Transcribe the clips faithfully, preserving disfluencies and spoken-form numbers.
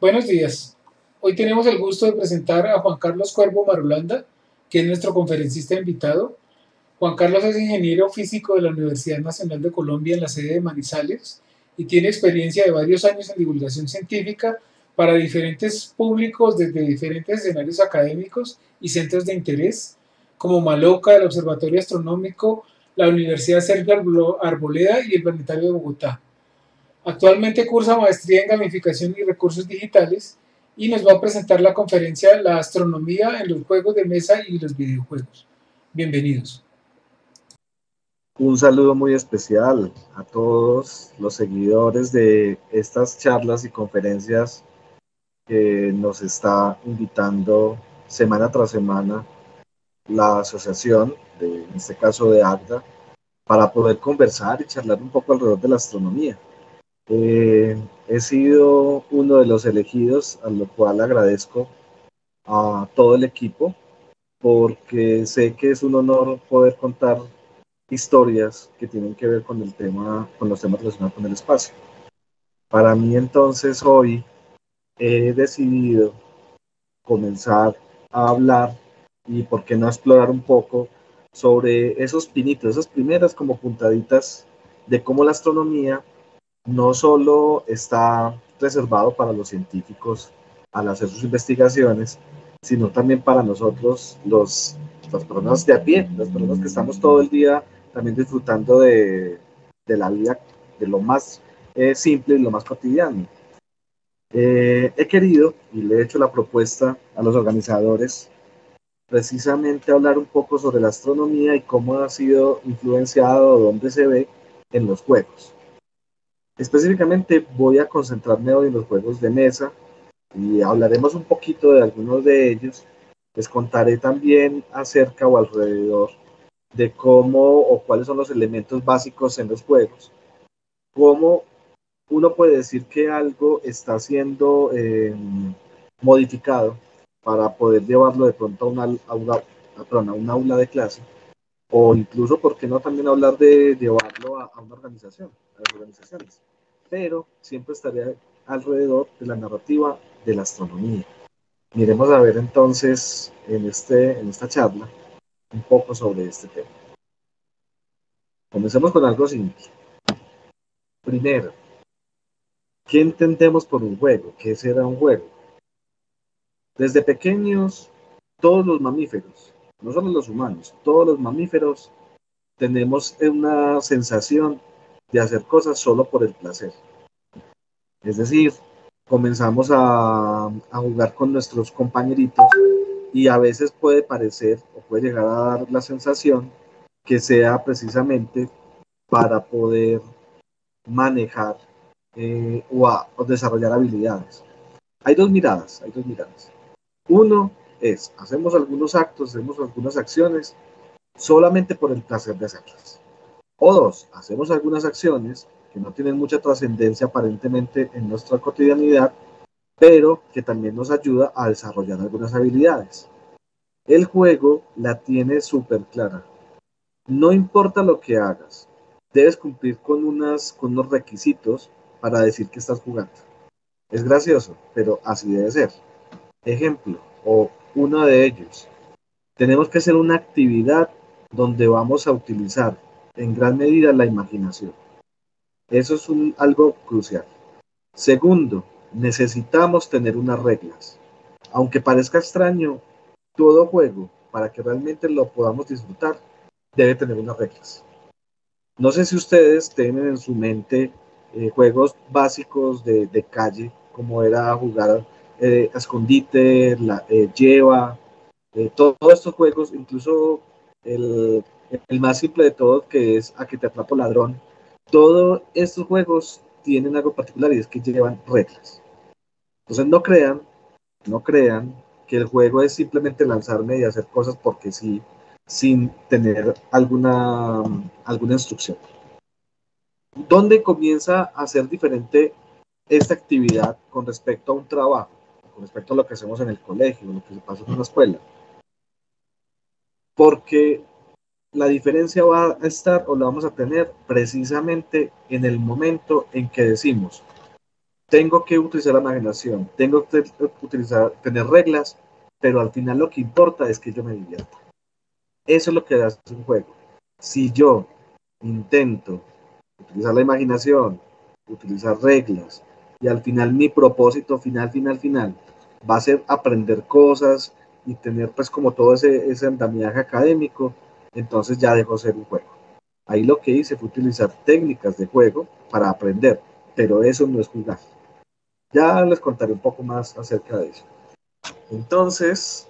Buenos días. Hoy tenemos el gusto de presentar a Juan Carlos Cuervo Marulanda, que es nuestro conferencista invitado. Juan Carlos es ingeniero físico de la Universidad Nacional de Colombia en la sede de Manizales y tiene experiencia de varios años en divulgación científica para diferentes públicos desde diferentes escenarios académicos y centros de interés, como Maloca, el Observatorio Astronómico, la Universidad Sergio Arboleda y el Planetario de Bogotá. Actualmente cursa maestría en gamificación y recursos digitales y nos va a presentar la conferencia La astronomía en los juegos de mesa y los videojuegos. Bienvenidos. Un saludo muy especial a todos los seguidores de estas charlas y conferencias que nos está invitando semana tras semana la asociación, de, en este caso de ACDA, para poder conversar y charlar un poco alrededor de la astronomía. Eh, he sido uno de los elegidos, a lo cual agradezco a todo el equipo, porque sé que es un honor poder contar historias que tienen que ver con el tema, con los temas relacionados con el espacio. Para mí entonces hoy he decidido comenzar a hablar y por qué no explorar un poco sobre esos pinitos, esas primeras como puntaditas de cómo la astronomía no solo está reservado para los científicos al hacer sus investigaciones, sino también para nosotros, los, las personas de a pie, las personas que estamos todo el día también disfrutando de, de la vida, de lo más eh, simple y lo más cotidiano. Eh, he querido, y le he hecho la propuesta a los organizadores, precisamente hablar un poco sobre la astronomía y cómo ha sido influenciado, dónde se ve en los juegos. Específicamente voy a concentrarme hoy en los juegos de mesa y hablaremos un poquito de algunos de ellos. Les contaré también acerca o alrededor de cómo o cuáles son los elementos básicos en los juegos, cómo uno puede decir que algo está siendo eh, modificado para poder llevarlo de pronto a una, a una, perdón, a una aula de clase, o incluso, ¿por qué no también hablar de llevarlo a, a una organización, a las organizaciones? Pero siempre estaría alrededor de la narrativa de la astronomía. Miremos a ver entonces en, este, en esta charla un poco sobre este tema. Comencemos con algo simple. Primero, ¿qué entendemos por un juego? ¿Qué será un juego? Desde pequeños, todos los mamíferos, no solo los humanos, todos los mamíferos tenemos una sensación de hacer cosas solo por el placer. Es decir, comenzamos a, a jugar con nuestros compañeritos y a veces puede parecer o puede llegar a dar la sensación que sea precisamente para poder manejar eh, o, a, o desarrollar habilidades. Hay dos miradas, hay dos miradas. Uno es, hacemos algunos actos, hacemos algunas acciones solamente por el placer de hacerlas. O dos, hacemos algunas acciones que no tienen mucha trascendencia aparentemente en nuestra cotidianidad, pero que también nos ayuda a desarrollar algunas habilidades. El juego la tiene súper clara. No importa lo que hagas, debes cumplir con, unas, con unos requisitos para decir que estás jugando. Es gracioso, pero así debe ser. Ejemplo, o uno de ellos. Tenemos que hacer una actividad donde vamos a utilizar en gran medida la imaginación. Eso es un, algo crucial. Segundo, necesitamos tener unas reglas. Aunque parezca extraño, todo juego, para que realmente lo podamos disfrutar, debe tener unas reglas. No sé si ustedes tienen en su mente eh, juegos básicos de, de calle, como era jugar eh, a escondite, la, eh, lleva, eh, todo, todos estos juegos, incluso el, el más simple de todos, que es A que te atrapo ladrón. Todos estos juegos tienen algo particular y es que llevan reglas. Entonces no crean, no crean que el juego es simplemente lanzarme y hacer cosas porque sí, sin tener alguna, alguna instrucción. ¿Dónde comienza a ser diferente esta actividad con respecto a un trabajo, con respecto a lo que hacemos en el colegio, lo que se pasa en una escuela? Porque la diferencia va a estar o la vamos a tener precisamente en el momento en que decimos, tengo que utilizar la imaginación, tengo que utilizar, tener reglas, pero al final lo que importa es que yo me divierta. Eso es lo que hace un juego. Si yo intento utilizar la imaginación, utilizar reglas, y al final mi propósito final, final, final, va a ser aprender cosas y tener pues como todo ese, ese andamiaje académico, entonces ya dejó ser un juego. Ahí lo que hice fue utilizar técnicas de juego para aprender, pero eso no es jugar. Ya les contaré un poco más acerca de eso. Entonces,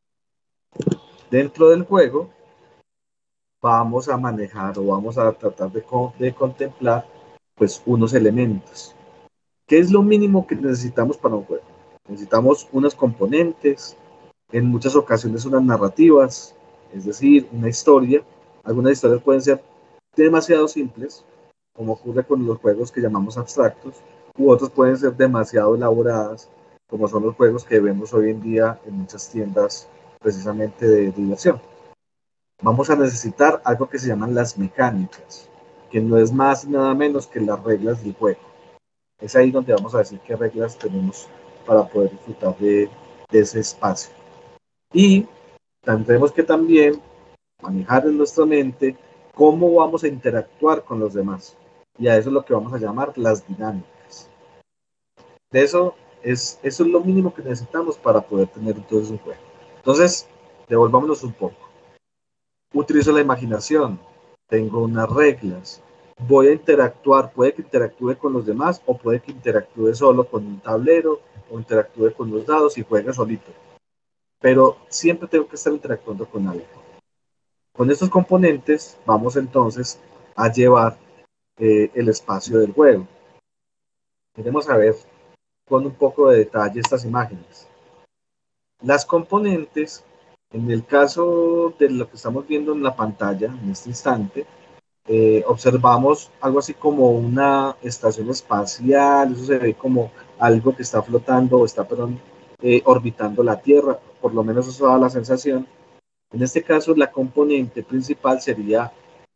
dentro del juego, vamos a manejar o vamos a tratar de, de contemplar pues unos elementos. ¿Qué es lo mínimo que necesitamos para un juego? Necesitamos unos componentes, en muchas ocasiones unas narrativas, es decir, una historia. Algunas historias pueden ser demasiado simples, como ocurre con los juegos que llamamos abstractos, u otros pueden ser demasiado elaboradas, como son los juegos que vemos hoy en día en muchas tiendas precisamente de diversión. Vamos a necesitar algo que se llaman las mecánicas, que no es más nada menos que las reglas del juego. Es ahí donde vamos a decir qué reglas tenemos para poder disfrutar de, de ese espacio. Y tendremos que también manejar en nuestra mente cómo vamos a interactuar con los demás. Y a eso es lo que vamos a llamar las dinámicas. De eso es, eso es lo mínimo que necesitamos para poder tener entonces un juego. Entonces, devolvámonos un poco. Utilizo la imaginación, tengo unas reglas, voy a interactuar, puede que interactúe con los demás o puede que interactúe solo con un tablero o interactúe con los dados y juegue solito. Pero siempre tengo que estar interactuando con alguien. Con estos componentes vamos entonces a llevar eh, el espacio del juego. Queremos saber con un poco de detalle estas imágenes. Las componentes, en el caso de lo que estamos viendo en la pantalla en este instante, eh, observamos algo así como una estación espacial, eso se ve como algo que está flotando o está, perdón, eh, orbitando la Tierra, por lo menos eso da la sensación. En este caso, la componente principal sería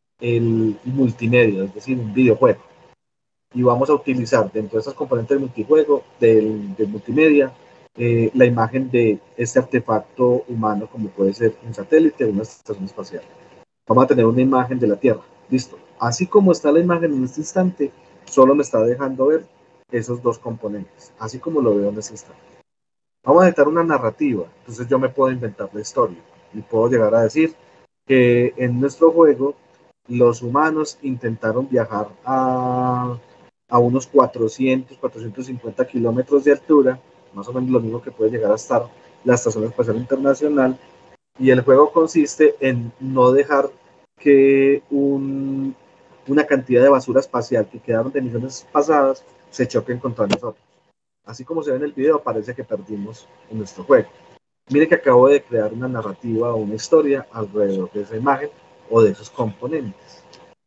el multimedia, es decir, un videojuego. Y vamos a utilizar dentro de esas componentes del multijuego, del, del multimedia, eh, la imagen de este artefacto humano, como puede ser un satélite o una estación espacial. Vamos a tener una imagen de la Tierra. Listo. Así como está la imagen en este instante, solo me está dejando ver esos dos componentes, así como lo veo en este instante. Vamos a necesitar una narrativa, entonces yo me puedo inventar la historia y puedo llegar a decir que en nuestro juego los humanos intentaron viajar a, a unos cuatrocientos, cuatrocientos cincuenta kilómetros de altura, más o menos lo mismo que puede llegar a estar la Estación Espacial Internacional, y el juego consiste en no dejar que un, una cantidad de basura espacial que quedaron de misiones pasadas se choquen contra nosotros. Así como se ve en el video, parece que perdimos en nuestro juego. Mire que acabo de crear una narrativa o una historia alrededor de esa imagen o de esos componentes.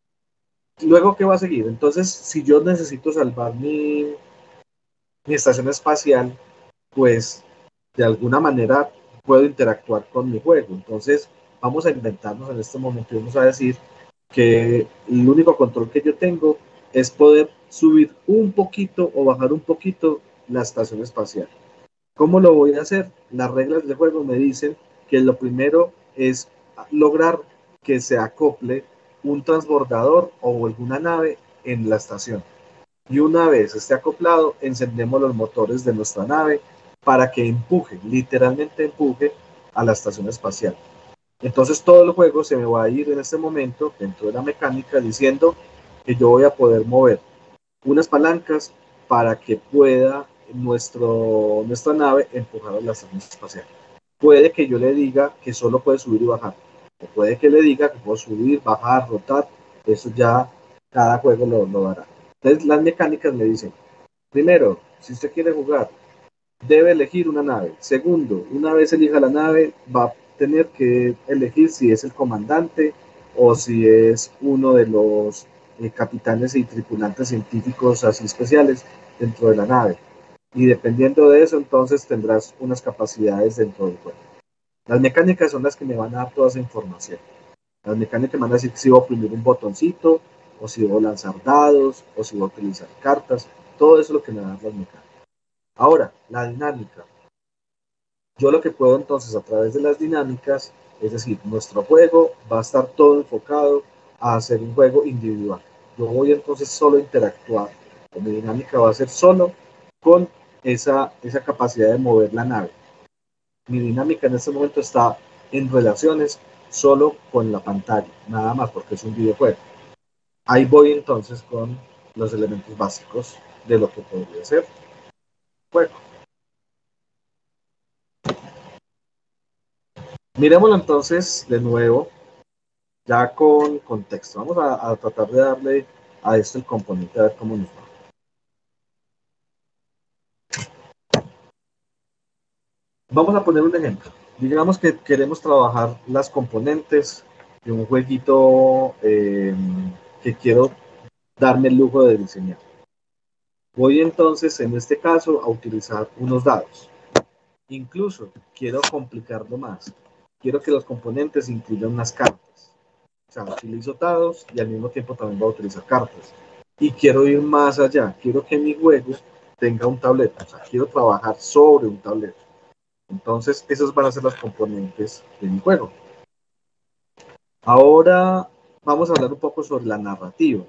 Luego, ¿qué va a seguir? Entonces, si yo necesito salvar mi, mi estación espacial, pues de alguna manera puedo interactuar con mi juego. Entonces, vamos a inventarnos en este momento y vamos a decir que el único control que yo tengo es poder subir un poquito o bajar un poquito la estación espacial. ¿Cómo lo voy a hacer? Las reglas del juego me dicen que lo primero es lograr que se acople un transbordador o alguna nave en la estación. Y una vez esté acoplado, encendemos los motores de nuestra nave para que empuje, literalmente empuje a la estación espacial. Entonces todo el juego se me va a ir en este momento dentro de la mecánica diciendo que yo voy a poder mover unas palancas para que pueda nuestro, nuestra nave empujar a la estación espacial. Puede que yo le diga que solo puede subir y bajar, o puede que le diga que puedo subir, bajar, rotar, eso ya cada juego lo, lo dará. Entonces las mecánicas me dicen, primero, si usted quiere jugar, debe elegir una nave. Segundo, una vez elija la nave, va a tener que elegir si es el comandante o si es uno de los eh, capitanes y tripulantes científicos así especiales dentro de la nave. Y dependiendo de eso, entonces tendrás unas capacidades dentro del juego. Las mecánicas son las que me van a dar toda esa información. Las mecánicas me van a decir si voy a oprimir un botoncito, o si voy a lanzar dados, o si voy a utilizar cartas. Todo eso es lo que me dan las mecánicas. Ahora, la dinámica. Yo lo que puedo entonces a través de las dinámicas, es decir, nuestro juego va a estar todo enfocado a hacer un juego individual. Yo voy entonces solo a interactuar. Mi dinámica va a ser solo con esa, esa capacidad de mover la nave. Mi dinámica en este momento está en relaciones solo con la pantalla, nada más porque es un videojuego. Ahí voy entonces con los elementos básicos de lo que podría ser juego. Miremoslo entonces de nuevo, ya con contexto. Vamos a, a tratar de darle a esto el componente, a ver cómo nos va. Vamos a poner un ejemplo. Digamos que queremos trabajar las componentes de un jueguito eh, que quiero darme el lujo de diseñar. Voy entonces, en este caso, a utilizar unos dados. Incluso quiero complicarlo más. Quiero que los componentes incluyan unas cartas. O sea, utilizo dados y al mismo tiempo también voy a utilizar cartas. Y quiero ir más allá. Quiero que mi juego tenga un tablero. O sea, quiero trabajar sobre un tablero. Entonces, esas van a ser las componentes de mi juego. Ahora vamos a hablar un poco sobre la narrativa.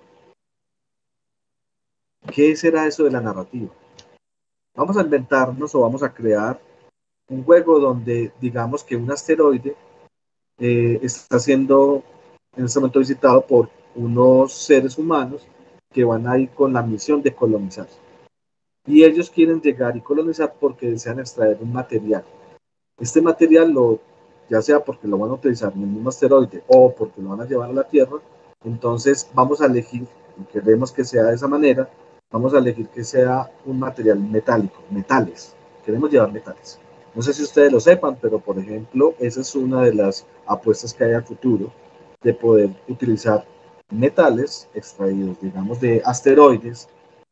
¿Qué será eso de la narrativa? Vamos a inventarnos o vamos a crear un juego donde digamos que un asteroide eh, está siendo en este momento visitado por unos seres humanos que van a ir con la misión de colonizar. Y ellos quieren llegar y colonizar porque desean extraer un material. Este material, lo, ya sea porque lo van a utilizar en el mismo asteroide o porque lo van a llevar a la Tierra, entonces vamos a elegir, y queremos que sea de esa manera, vamos a elegir que sea un material metálico, metales. Queremos llevar metales. No sé si ustedes lo sepan, pero por ejemplo, esa es una de las apuestas que hay al futuro, de poder utilizar metales extraídos, digamos, de asteroides,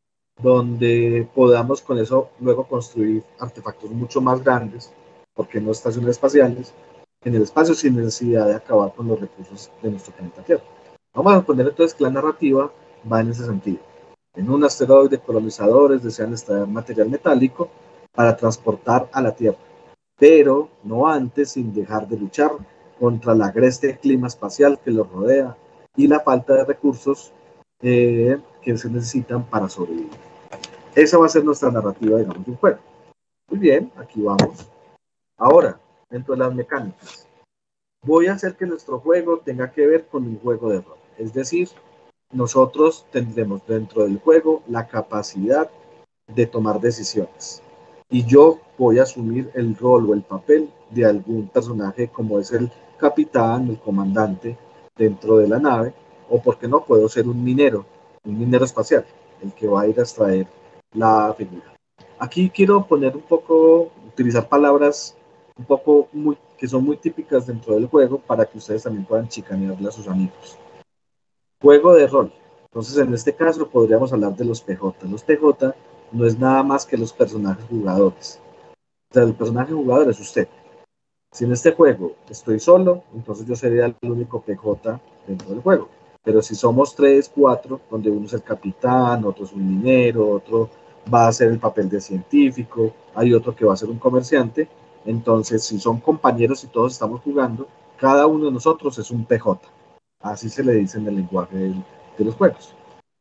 donde podamos con eso luego construir artefactos mucho más grandes, porque no estaciones espaciales, en el espacio sin necesidad de acabar con los recursos de nuestro planeta Tierra. Vamos a poner entonces que la narrativa va en ese sentido. En un asteroide, colonizadores desean extraer material metálico para transportar a la Tierra, pero no antes sin dejar de luchar contra el agreste clima espacial que los rodea y la falta de recursos eh, que se necesitan para sobrevivir. Esa va a ser nuestra narrativa, digamos, de un juego. Muy bien, aquí vamos. Ahora, dentro de las mecánicas, voy a hacer que nuestro juego tenga que ver con un juego de rol. Es decir, nosotros tendremos dentro del juego la capacidad de tomar decisiones. Y yo voy a asumir el rol o el papel de algún personaje como es el capitán, el comandante dentro de la nave, o porque no, puedo ser un minero, un minero espacial, el que va a ir a extraer la figura. Aquí quiero poner un poco, utilizar palabras un poco muy, que son muy típicas dentro del juego para que ustedes también puedan chicanearle a sus amigos. Juego de rol. Entonces, en este caso podríamos hablar de los P J. Los P J no es nada más que los personajes jugadores. O sea, el personaje jugador es usted. Si en este juego estoy solo, entonces yo sería el único P J dentro del juego. Pero si somos tres, cuatro, donde uno es el capitán, otro es un minero, otro va a hacer el papel de científico, hay otro que va a ser un comerciante, entonces si son compañeros y todos estamos jugando, cada uno de nosotros es un P J. Así se le dice en el lenguaje de, de los juegos.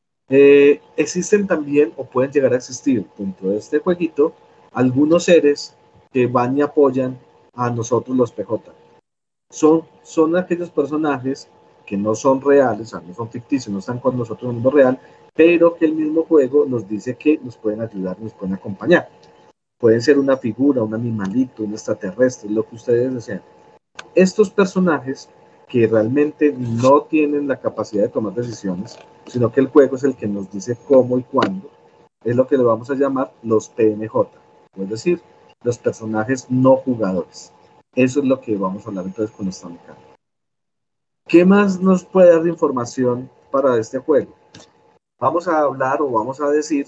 Eh, existen también, o pueden llegar a existir dentro de este jueguito, algunos seres que van y apoyan a nosotros los P J. Son, son aquellos personajes que no son reales, o sea, no son ficticios, no están con nosotros en el mundo real, pero que el mismo juego nos dice que nos pueden ayudar, nos pueden acompañar. Pueden ser una figura, un animalito, un extraterrestre, lo que ustedes deseen. Estos personajes que realmente no tienen la capacidad de tomar decisiones, sino que el juego es el que nos dice cómo y cuándo, es lo que le vamos a llamar los P N J, es decir, los personajes no jugadores. Eso es lo que vamos a hablar entonces con esta mecánica. ¿Qué más nos puede dar de información para este juego? Vamos a hablar o vamos a decir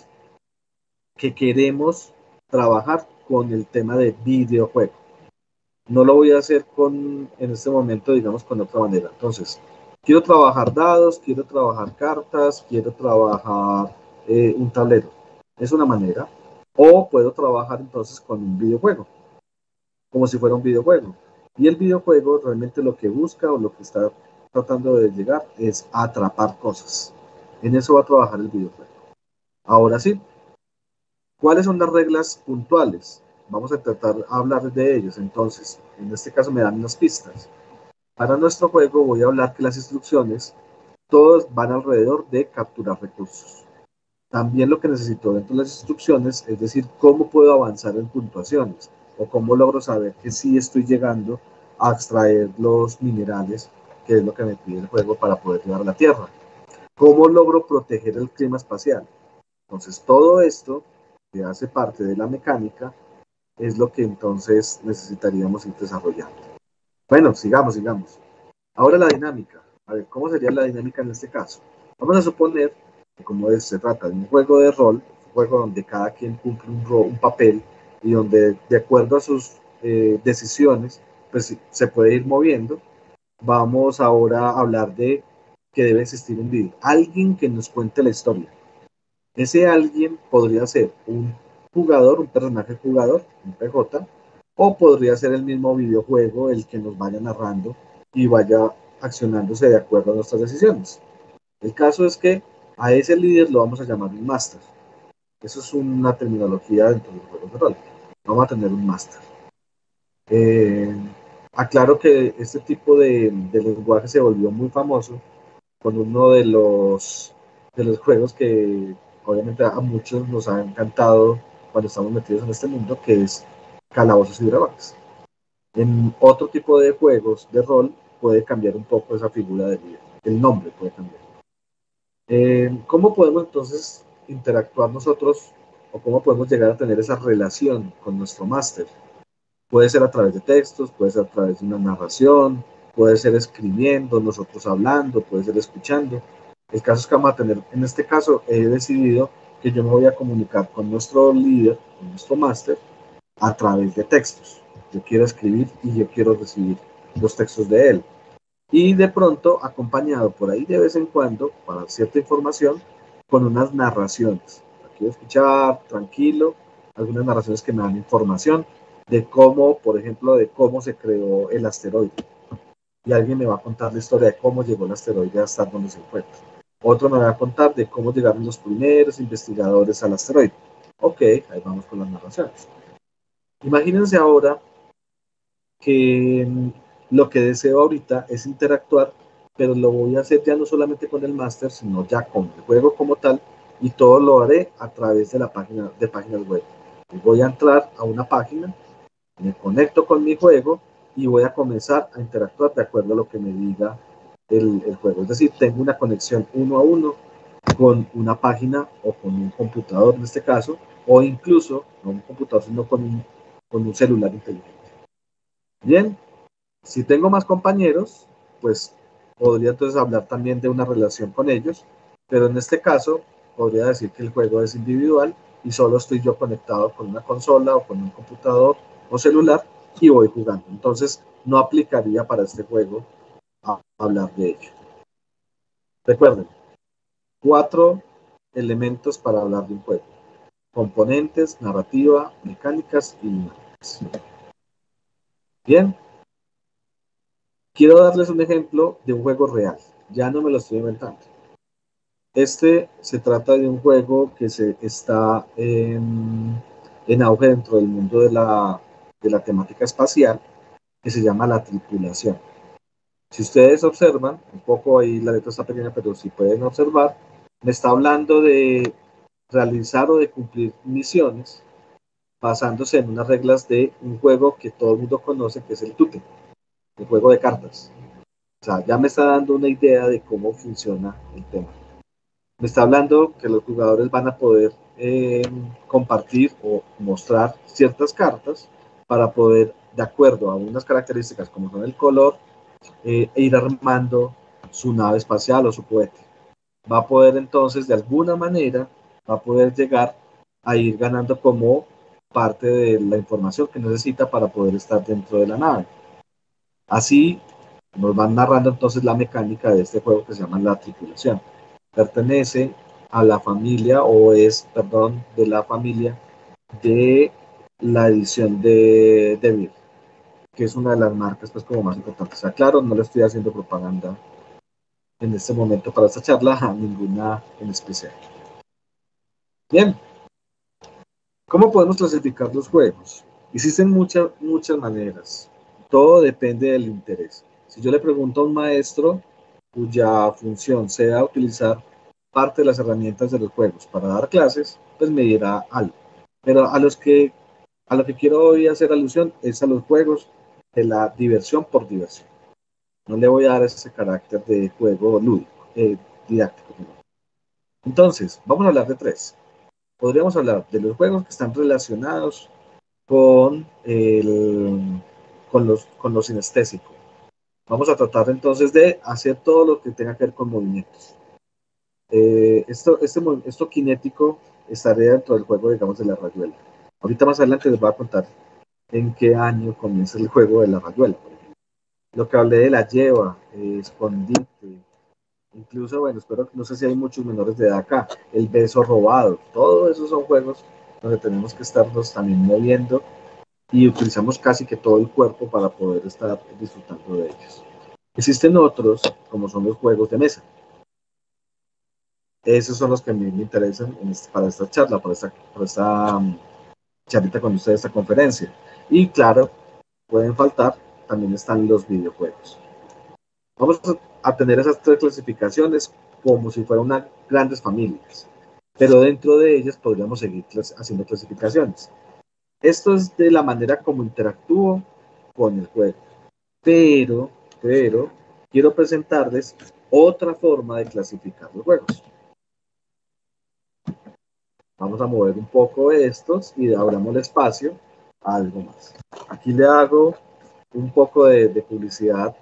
que queremos trabajar con el tema de videojuego. No lo voy a hacer con, en este momento, digamos, con otra manera. Entonces, quiero trabajar dados, quiero trabajar cartas, quiero trabajar eh, un tablero. Es una manera. O puedo trabajar entonces con un videojuego, como si fuera un videojuego. Y el videojuego realmente lo que busca o lo que está tratando de llegar es atrapar cosas. En eso va a trabajar el videojuego. Ahora sí, ¿cuáles son las reglas puntuales? Vamos a tratar de hablar de ellos. Entonces, en este caso me dan unas pistas. Para nuestro juego voy a hablar que las instrucciones, todos van alrededor de capturar recursos. También lo que necesito dentro de las instrucciones es decir, cómo puedo avanzar en puntuaciones o cómo logro saber que sí estoy llegando a extraer los minerales, que es lo que me pide el juego para poder llegar a la Tierra. ¿Cómo logro proteger el clima espacial? Entonces, todo esto que hace parte de la mecánica es lo que entonces necesitaríamos ir desarrollando. Bueno, sigamos, sigamos. Ahora la dinámica. A ver, ¿cómo sería la dinámica en este caso? Vamos a suponer que como es, se trata de un juego de rol, un juego donde cada quien cumple un, rol, un papel y donde de acuerdo a sus eh, decisiones, pues se puede ir moviendo. Vamos ahora a hablar de que debe existir un líder, alguien que nos cuente la historia. Ese alguien podría ser un jugador, un personaje jugador, un P J, o podría ser el mismo videojuego el que nos vaya narrando y vaya accionándose de acuerdo a nuestras decisiones. El caso es que a ese líder lo vamos a llamar un máster. Eso es una terminología dentro del juego de rol. Vamos a tener un máster. Eh, aclaro que este tipo de, de lenguaje se volvió muy famoso con uno de los, de los juegos que obviamente a muchos nos ha encantado cuando estamos metidos en este mundo, que es Calabozos y Dragones. En otro tipo de juegos de rol puede cambiar un poco esa figura de líder, el nombre puede cambiar. Eh, ¿Cómo podemos entonces interactuar nosotros o cómo podemos llegar a tener esa relación con nuestro máster? Puede ser a través de textos, puede ser a través de una narración, puede ser escribiendo, nosotros hablando, puede ser escuchando. El caso es que vamos a tener, en este caso he decidido que yo me voy a comunicar con nuestro líder, con nuestro máster, a través de textos. Yo quiero escribir y yo quiero recibir los textos de él. Y de pronto acompañado por ahí de vez en cuando, para cierta información, con unas narraciones. Quiero escuchar tranquilo, algunas narraciones que me dan información de cómo, por ejemplo, de cómo se creó el asteroide. Y alguien me va a contar la historia de cómo llegó el asteroide a estar donde se encuentra. Otro me va a contar de cómo llegaron los primeros investigadores al asteroide. Ok, ahí vamos con las narraciones. Imagínense ahora que lo que deseo ahorita es interactuar, pero lo voy a hacer ya no solamente con el máster, sino ya con el juego como tal, y todo lo haré a través de la página de páginas web. Y voy a entrar a una página, me conecto con mi juego y voy a comenzar a interactuar de acuerdo a lo que me diga el, el juego. Es decir, tengo una conexión uno a uno con una página o con un computador en este caso, o incluso no un computador, sino con un, con un celular inteligente. Bien, si tengo más compañeros, pues podría entonces hablar también de una relación con ellos, pero en este caso podría decir que el juego es individual y solo estoy yo conectado con una consola o con un computador o celular y voy jugando. Entonces no aplicaría para este juego a hablar de ello. Recuerden, cuatro elementos para hablar de un juego: componentes, narrativa, mecánicas y dinámicas. Bien. Quiero darles un ejemplo de un juego real, ya no me lo estoy inventando. Este se trata de un juego que se está en, en auge dentro del mundo de la, de la temática espacial, que se llama La Tripulación. Si ustedes observan, un poco ahí la letra está pequeña, pero si pueden observar, me está hablando de realizar o de cumplir misiones basándose en unas reglas de un juego que todo el mundo conoce, que es el Tute, el juego de cartas. O sea, ya me está dando una idea de cómo funciona el tema. Me está hablando que los jugadores van a poder eh, compartir o mostrar ciertas cartas para poder, de acuerdo a unas características como son el color, eh, ir armando su nave espacial o su cohete. Va a poder entonces, de alguna manera, va a poder llegar a ir ganando como parte de la información que necesita para poder estar dentro de la nave. Así nos van narrando entonces la mecánica de este juego que se llama La Tripulación. Pertenece a la familia, o es, perdón, de la familia de la edición de Devir, que es una de las marcas pues como más importantes. O sea, claro, no le estoy haciendo propaganda en este momento para esta charla a ninguna en especial. Bien, ¿cómo podemos clasificar los juegos? Existen muchas, muchas maneras. Todo depende del interés. Si yo le pregunto a un maestro cuya función sea utilizar parte de las herramientas de los juegos para dar clases, pues me dirá algo. Pero a los que a lo que quiero hoy hacer alusión es a los juegos de la diversión por diversión. No le voy a dar ese carácter de juego lúdico, eh, didáctico. Entonces, vamos a hablar de tres. Podríamos hablar de los juegos que están relacionados con, el, con, los, con lo sinestésico. Vamos a tratar entonces de hacer todo lo que tenga que ver con movimientos. Eh, esto, este, esto kinético estaría dentro del juego, digamos, de la rayuela. Ahorita más adelante les voy a contar en qué año comienza el juego de la rayuela. Lo que hablé de la lleva, eh, escondite, incluso, bueno, espero que no sé si hay muchos menores de edad acá, el beso robado, todos esos son juegos donde tenemos que estarnos también moviendo y utilizamos casi que todo el cuerpo para poder estar disfrutando de ellos. Existen otros, como son los juegos de mesa. Esos son los que a mí me interesan en este, para esta charla, para esta, para esta um, charlita con ustedes, esta conferencia. Y claro, pueden faltar, también están los videojuegos. Vamos a tener esas tres clasificaciones como si fueran unas grandes familias, pero dentro de ellas podríamos seguir haciendo clasificaciones. Esto es de la manera como interactúo con el juego, pero, pero quiero presentarles otra forma de clasificar los juegos. Vamos a mover un poco estos y abramos el espacio a algo más. Aquí le hago un poco de, de publicidad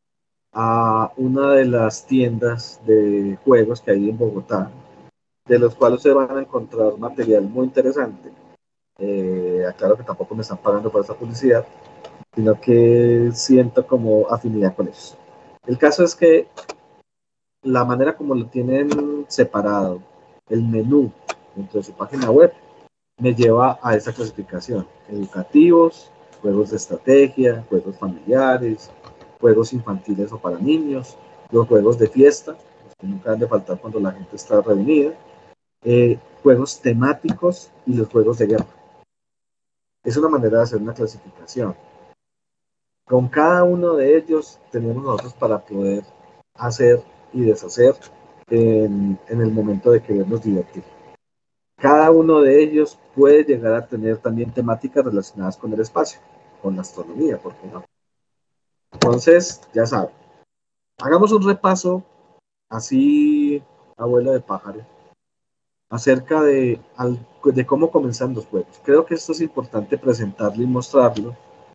a una de las tiendas de juegos que hay en Bogotá, de los cuales se van a encontrar material muy interesante. Eh, aclaro que tampoco me están pagando por esta publicidad, sino que siento como afinidad con ellos. El caso es que la manera como lo tienen separado, el menú dentro de su página web, me lleva a esa clasificación: educativos, juegos de estrategia, juegos familiares, juegos infantiles o para niños, los juegos de fiesta, los que nunca han de faltar cuando la gente está reunida, eh, juegos temáticos y los juegos de guerra. Es una manera de hacer una clasificación. Con cada uno de ellos tenemos nosotros para poder hacer y deshacer en, en el momento de querernos divertir. Cada uno de ellos puede llegar a tener también temáticas relacionadas con el espacio, con la astronomía, ¿por qué no? Entonces, ya saben, hagamos un repaso así, abuela de pájaro, acerca de, de cómo comienzan los juegos. Creo que esto es importante presentarlo y mostrarlo,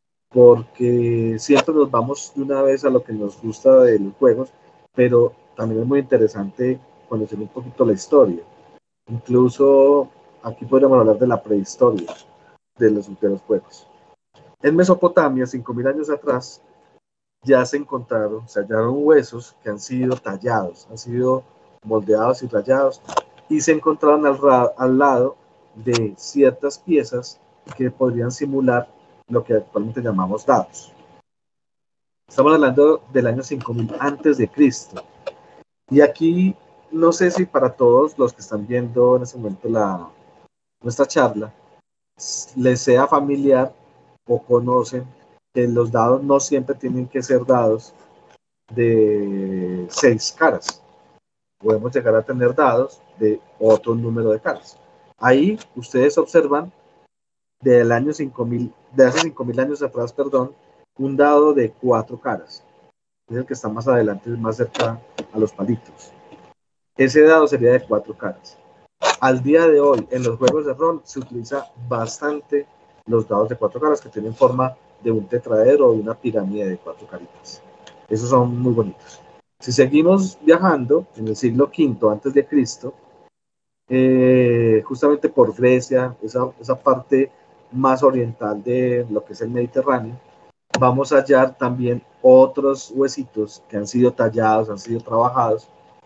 porque siempre nos vamos de una vez a lo que nos gusta de los juegos, pero también es muy interesante conocer un poquito la historia. Incluso aquí podríamos hablar de la prehistoria de los, de los juegos. En Mesopotamia, cinco mil años atrás, ya se encontraron, se hallaron huesos que han sido tallados, han sido moldeados y rayados, y se encontraron al, al lado de ciertas piezas que podrían simular lo que actualmente llamamos dados. Estamos hablando del año cinco mil antes de Cristo. Y aquí, no sé si para todos los que están viendo en este momento la, nuestra charla, les sea familiar o conocen que los dados no siempre tienen que ser dados de seis caras. Podemos llegar a tener dados de otro número de caras. Ahí ustedes observan del año cinco mil, de hace cinco mil años atrás, perdón, un dado de cuatro caras. Es el que está más adelante, más cerca a los palitos. Ese dado sería de cuatro caras. Al día de hoy, en los juegos de rol, se utiliza bastante los dados de cuatro caras que tienen forma de un tetraedro o de una pirámide de cuatro caritas. Esos son muy bonitos. Si seguimos viajando, en el siglo quinto antes de Cristo, eh, justamente por Grecia, esa, esa parte más oriental de lo que es el Mediterráneo, vamos a hallar también otros huesitos que han sido tallados, han sido trabajados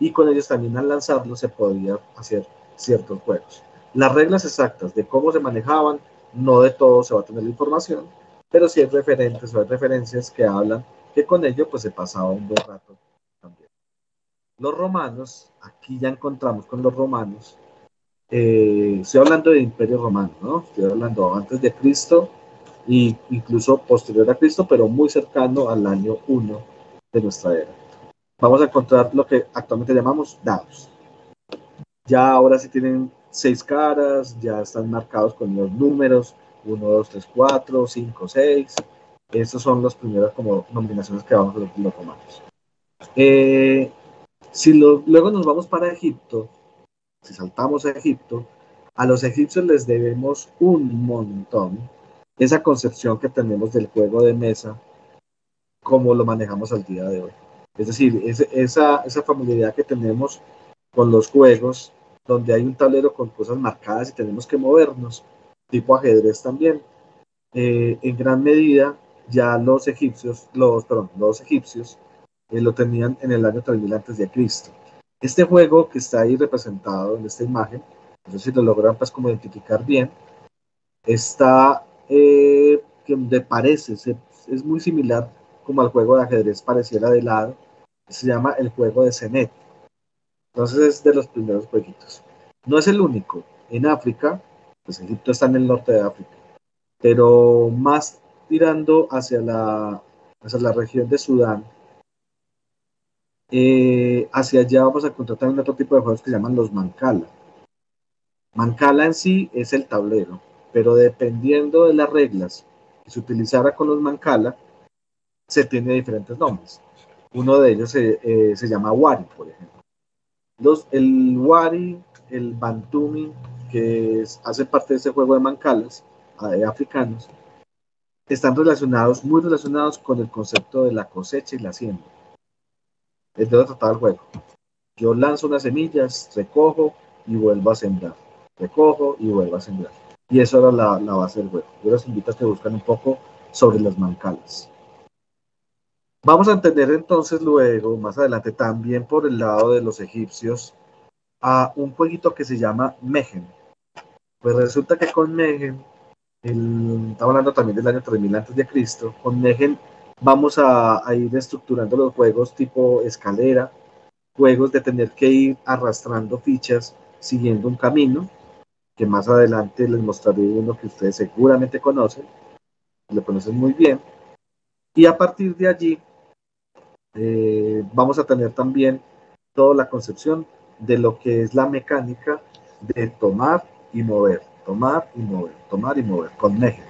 y con ellos también al lanzarlos se podía hacer ciertos juegos. Las reglas exactas de cómo se manejaban, no de todo se va a tener la información, pero sí hay referentes o hay referencias que hablan que con ello pues se pasaba un buen rato también. Los romanos, aquí ya encontramos con los romanos, eh, estoy hablando de Imperio Romano, ¿no? Estoy hablando antes de Cristo e incluso posterior a Cristo, pero muy cercano al año uno de nuestra era. Vamos a encontrar lo que actualmente llamamos dados. Ya ahora sí tienen seis caras, ya están marcados con los números uno, dos, tres, cuatro, cinco, seis. Estas son las primeras como nominaciones que vamos a los, los romanos. Eh, si lo, luego nos vamos para Egipto, si saltamos a Egipto, a los egipcios les debemos un montón esa concepción que tenemos del juego de mesa como lo manejamos al día de hoy. Es decir, es, esa, esa familiaridad que tenemos con los juegos, donde hay un tablero con cosas marcadas y tenemos que movernos, tipo ajedrez también, eh, en gran medida ya los egipcios, los, perdón, los egipcios eh, lo tenían en el año tres mil antes de Cristo. Este juego que está ahí representado en esta imagen, no sé si lo logran pues como identificar bien, está, eh, que me parece, se, es muy similar como al juego de ajedrez pareciera de lado, se llama el juego de Senet. Entonces es de los primeros jueguitos. No es el único. En África, pues Egipto está en el norte de África, pero más tirando hacia la, hacia la región de Sudán, eh, hacia allá vamos a encontrar también otro tipo de juegos que se llaman los Mancala. Mancala en sí es el tablero, pero dependiendo de las reglas que se utilizara con los Mancala, se tiene diferentes nombres. Uno de ellos se, eh, se llama Wari, por ejemplo. Los, el Wari, el Bantumi, que es, hace parte de ese juego de Mancalas, de africanos, están relacionados, muy relacionados con el concepto de la cosecha y la siembra. Es de lo que trataba el juego. Yo lanzo unas semillas, recojo y vuelvo a sembrar. Recojo y vuelvo a sembrar. Y eso era la, la base del juego. Yo les invito a que busquen un poco sobre las mancalas. Vamos a entender entonces luego, más adelante, también por el lado de los egipcios, a un jueguito que se llama Mehen. Pues resulta que con Mehen, el, estamos hablando también del año tres mil antes de Cristo, con Mehen vamos a, a ir estructurando los juegos tipo escalera, juegos de tener que ir arrastrando fichas siguiendo un camino, que más adelante les mostraré uno que ustedes seguramente conocen, lo conocen muy bien, y a partir de allí eh, vamos a tener también toda la concepción de lo que es la mecánica de tomar y mover, tomar y mover, tomar y mover, con Mehen.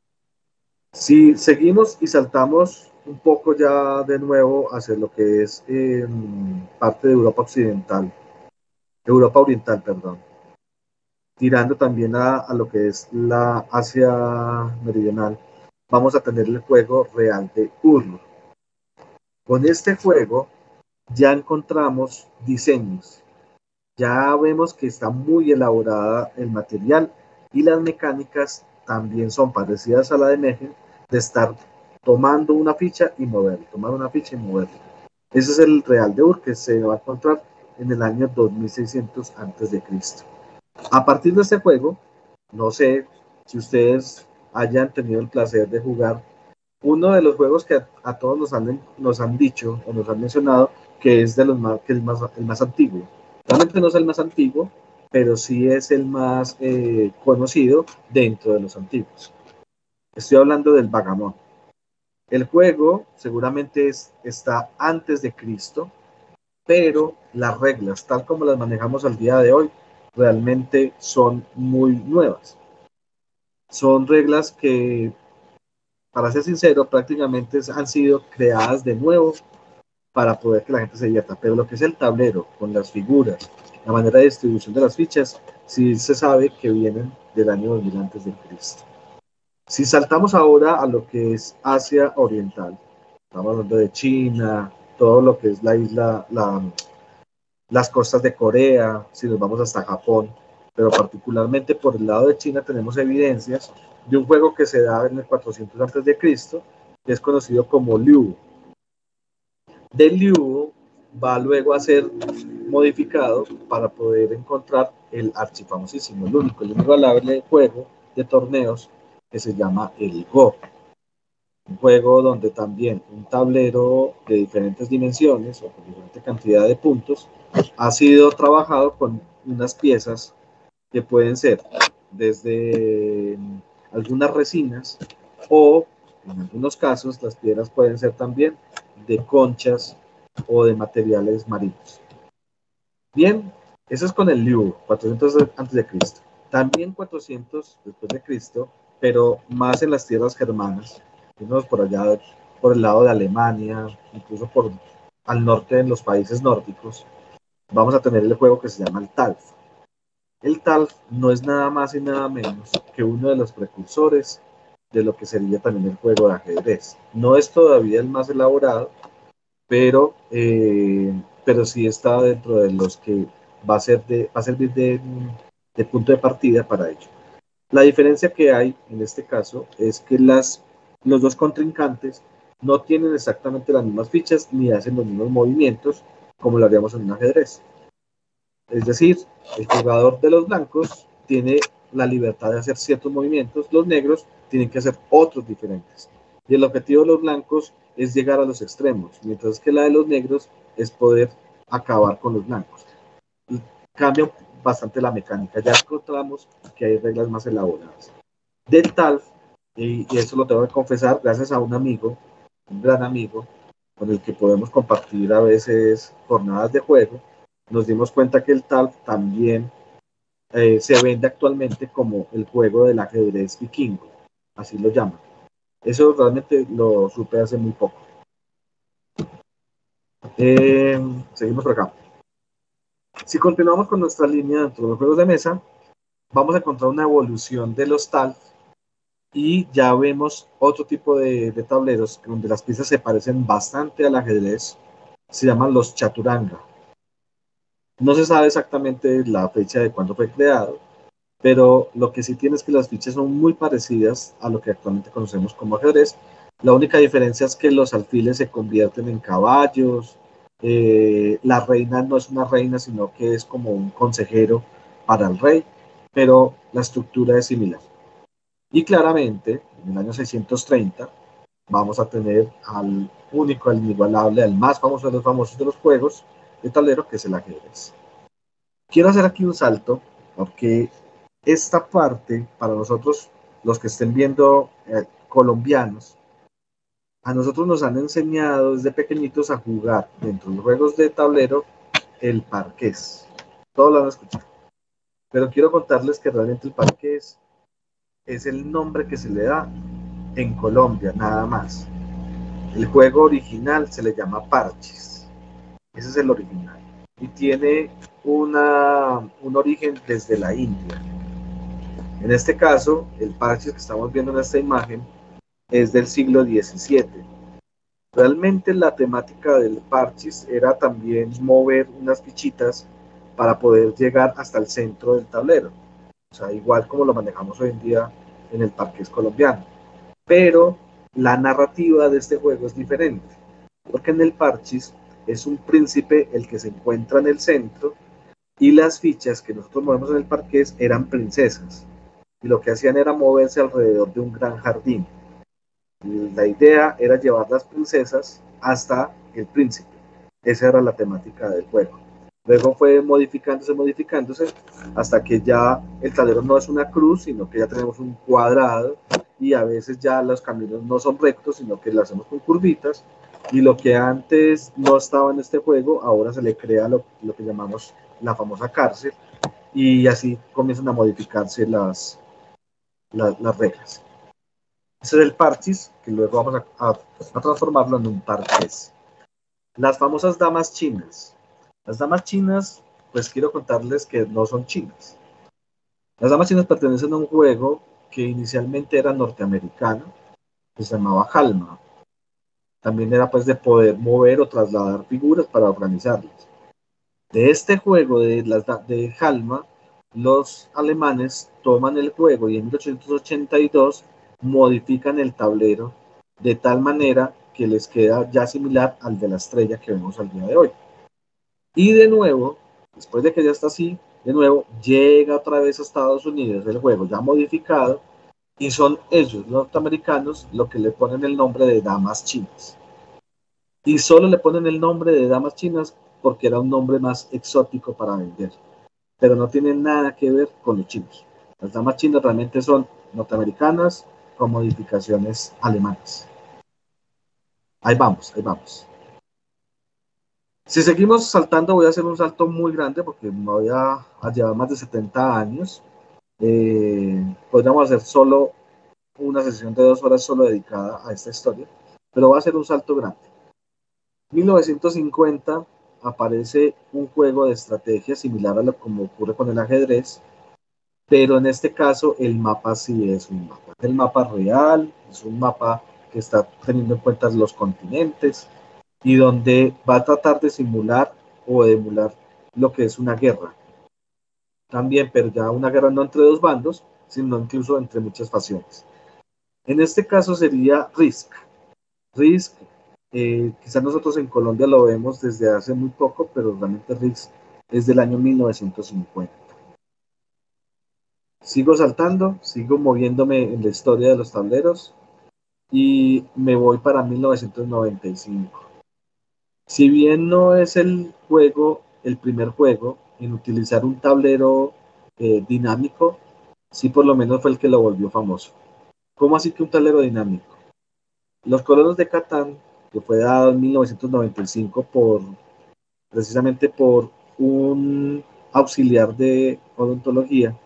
Si seguimos y saltamos un poco ya de nuevo hacia lo que es eh, parte de Europa Occidental, Europa Oriental, perdón, tirando también a, a lo que es la Asia Meridional, vamos a tener el juego real de Ur. Con este juego ya encontramos diseños, ya vemos que está muy elaborada el material y las mecánicas también son parecidas a la de Mehen, de estar tomando una ficha y moverla, tomar una ficha y moverla. Ese es el real de Ur que se va a encontrar en el año dos mil seiscientos antes de Cristo. A partir de este juego, no sé si ustedes hayan tenido el placer de jugar uno de los juegos que a, a todos nos han, nos han dicho o nos han mencionado que es, de los más, que es más, el más antiguo. Realmente no es el más antiguo, pero sí es el más eh, conocido dentro de los antiguos. Estoy hablando del Vagamon. El juego seguramente es, está antes de Cristo, pero las reglas, tal como las manejamos al día de hoy, realmente son muy nuevas. Son reglas que, para ser sincero, prácticamente han sido creadas de nuevo para poder que la gente se divierta. Pero lo que es el tablero, con las figuras, la manera de distribución de las fichas, sí se sabe que vienen del año dos mil antes de Cristo. Si saltamos ahora a lo que es Asia Oriental, estamos hablando de China, todo lo que es la isla, la, las costas de Corea, si nos vamos hasta Japón, pero particularmente por el lado de China tenemos evidencias de un juego que se da en el cuatrocientos antes de Cristo, que es conocido como Liu. De Liu va luego a ser modificado para poder encontrar el archifamosísimo, el único, el inigualable juego de torneos que se llama el Go. Un juego donde también un tablero de diferentes dimensiones o con diferente cantidad de puntos ha sido trabajado con unas piezas que pueden ser desde algunas resinas o en algunos casos las piedras pueden ser también de conchas o de materiales marinos. Bien, eso es con el Liu, cuatrocientos antes de Cristo. También cuatrocientos después de Cristo, pero más en las tierras germanas, por allá por el lado de Alemania, incluso por al norte en los países nórdicos, vamos a tener el juego que se llama el Talf. El Talf no es nada más y nada menos que uno de los precursores de lo que sería también el juego de ajedrez. No es todavía el más elaborado, pero, eh, pero sí está dentro de los que va a, ser de, va a servir de, de punto de partida para ello. La diferencia que hay en este caso es que las, los dos contrincantes no tienen exactamente las mismas fichas ni hacen los mismos movimientos como lo haríamos en un ajedrez. Es decir, el jugador de los blancos tiene la libertad de hacer ciertos movimientos, los negros tienen que hacer otros diferentes. Y el objetivo de los blancos es llegar a los extremos, mientras que la de los negros es poder acabar con los blancos. Y cambia bastante la mecánica. Ya encontramos que hay reglas más elaboradas. Del Talf, y, y eso lo tengo que confesar, gracias a un amigo, un gran amigo, con el que podemos compartir a veces jornadas de juego, nos dimos cuenta que el Talf también eh, se vende actualmente como el juego del ajedrez vikingo, así lo llaman. Eso realmente lo supe hace muy poco. Eh, seguimos por acá. Si continuamos con nuestra línea dentro de los juegos de mesa, vamos a encontrar una evolución de los Talf y ya vemos otro tipo de, de tableros donde las piezas se parecen bastante al ajedrez, se llaman los chaturanga. No se sabe exactamente la fecha de cuándo fue creado, pero lo que sí tiene es que las fichas son muy parecidas a lo que actualmente conocemos como ajedrez. La única diferencia es que los alfiles se convierten en caballos, eh, la reina no es una reina, sino que es como un consejero para el rey, pero la estructura es similar. Y claramente, en el año seiscientos treinta, vamos a tener al único, al inigualable, al más famoso de los famosos de los juegos de tablero, que es el ajedrez. Quiero hacer aquí un salto, porque esta parte, para nosotros, los que estén viendo eh, colombianos, a nosotros nos han enseñado desde pequeñitos a jugar dentro de los juegos de tablero el parqués. Todos lo han escuchado. Pero quiero contarles que realmente el parqués es el nombre que se le da en Colombia, nada más. El juego original se le llama parches. Ese es el original. Y tiene una, un origen desde la India. En este caso, el parches que estamos viendo en esta imagen es del siglo diecisiete. Realmente la temática del parches era también mover unas fichitas para poder llegar hasta el centro del tablero. O sea, igual como lo manejamos hoy en día en el parqués colombiano. Pero la narrativa de este juego es diferente, porque en el parches es un príncipe el que se encuentra en el centro y las fichas que nosotros movemos en el parqués eran princesas y lo que hacían era moverse alrededor de un gran jardín. Y la idea era llevar las princesas hasta el príncipe. Esa era la temática del juego. Luego fue modificándose, modificándose, hasta que ya el tablero no es una cruz, sino que ya tenemos un cuadrado, y a veces ya los caminos no son rectos, sino que lo hacemos con curvitas, y lo que antes no estaba en este juego, ahora se le crea lo, lo que llamamos la famosa cárcel, y así comienzan a modificarse las, las, las reglas. Ese es el parchís, que luego vamos a, a, a transformarlo en un parqués. Las famosas damas chinas. Las damas chinas, pues quiero contarles que no son chinas. Las damas chinas pertenecen a un juego que inicialmente era norteamericano, que se llamaba Halma. También era pues de poder mover o trasladar figuras para organizarlas. De este juego de, las, de Halma, los alemanes toman el juego y en mil ochocientos ochenta y dos modifican el tablero de tal manera que les queda ya similar al de la estrella que vemos al día de hoy. Y de nuevo, después de que ya está así, de nuevo llega otra vez a Estados Unidos el juego ya modificado, y son ellos, los norteamericanos, los que le ponen el nombre de damas chinas. Y solo le ponen el nombre de damas chinas porque era un nombre más exótico para vender, pero no tiene nada que ver con los chinos. Las damas chinas realmente son norteamericanas con modificaciones alemanas. Ahí vamos, ahí vamos. Si seguimos saltando, voy a hacer un salto muy grande porque me voy a, a llevar más de setenta años. Eh, podríamos hacer solo una sesión de dos horas solo dedicada a esta historia, pero va a ser un salto grande. mil novecientos cincuenta aparece un juego de estrategia similar a lo como ocurre con el ajedrez, pero en este caso el mapa sí es un mapa. El mapa real, es un mapa que está teniendo en cuenta los continentes y donde va a tratar de simular o de emular lo que es una guerra. También, pero ya una guerra no entre dos bandos, sino incluso entre muchas facciones. En este caso sería Risk. Risk, eh, quizás nosotros en Colombia lo vemos desde hace muy poco, pero realmente Risk es del año mil novecientos cincuenta. Sigo saltando, sigo moviéndome en la historia de los tableros y me voy para mil novecientos noventa y cinco. Si bien no es el juego, el primer juego en utilizar un tablero eh, dinámico, sí por lo menos fue el que lo volvió famoso. ¿Cómo así que un tablero dinámico? Los colonos de Catán, que fue dado en mil novecientos noventa y cinco por, precisamente por un auxiliar de odontología,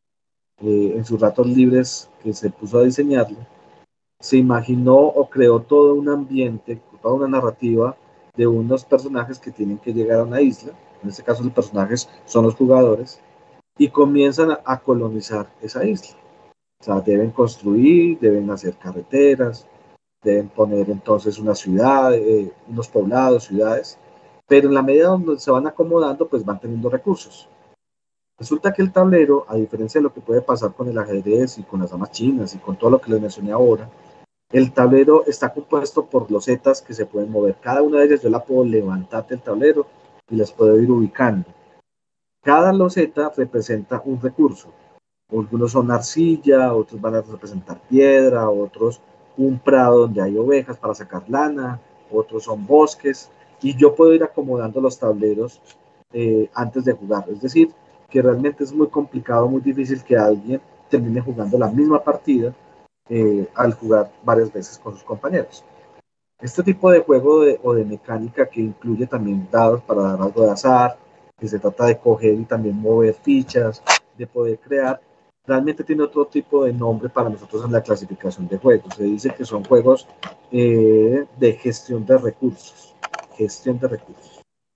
eh, en sus ratos libres que se puso a diseñarlo, se imaginó o creó todo un ambiente, toda una narrativa de unos personajes que tienen que llegar a una isla, en este caso los personajes son los jugadores, y comienzan a, a colonizar esa isla. O sea, deben construir, deben hacer carreteras, deben poner entonces una ciudad, eh, unos poblados, ciudades, pero en la medida donde se van acomodando, pues van teniendo recursos. Resulta que el tablero, a diferencia de lo que puede pasar con el ajedrez y con las damas chinas y con todo lo que les mencioné ahora, el tablero está compuesto por losetas que se pueden mover. Cada una de ellas yo la puedo levantar del tablero y las puedo ir ubicando. Cada loseta representa un recurso. Algunos son arcilla, otros van a representar piedra, otros un prado donde hay ovejas para sacar lana, otros son bosques, y yo puedo ir acomodando los tableros eh, antes de jugar. Es decir, que realmente es muy complicado, muy difícil que alguien termine jugando la misma partida eh, al jugar varias veces con sus compañeros. Este tipo de juego de, o de mecánica que incluye también dados para dar algo de azar, que se trata de coger y también mover fichas, de poder crear, realmente tiene otro tipo de nombre para nosotros en la clasificación de juegos. Se dice que son juegos eh, de gestión de recursos. Gestión de recursos.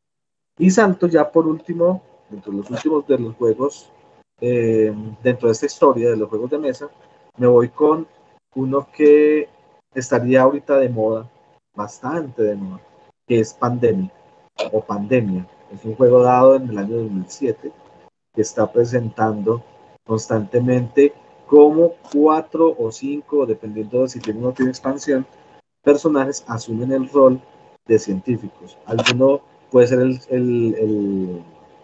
Y salto ya por último, dentro de los últimos de los juegos, eh, dentro de esta historia de los juegos de mesa, me voy con uno que estaría ahorita de moda, bastante de moda, que es Pandemic o Pandemia. Es un juego dado en el año dos mil siete que está presentando constantemente como cuatro o cinco, dependiendo de si tiene o no tiene expansión, personajes asumen el rol de científicos. Alguno puede ser el, el, el,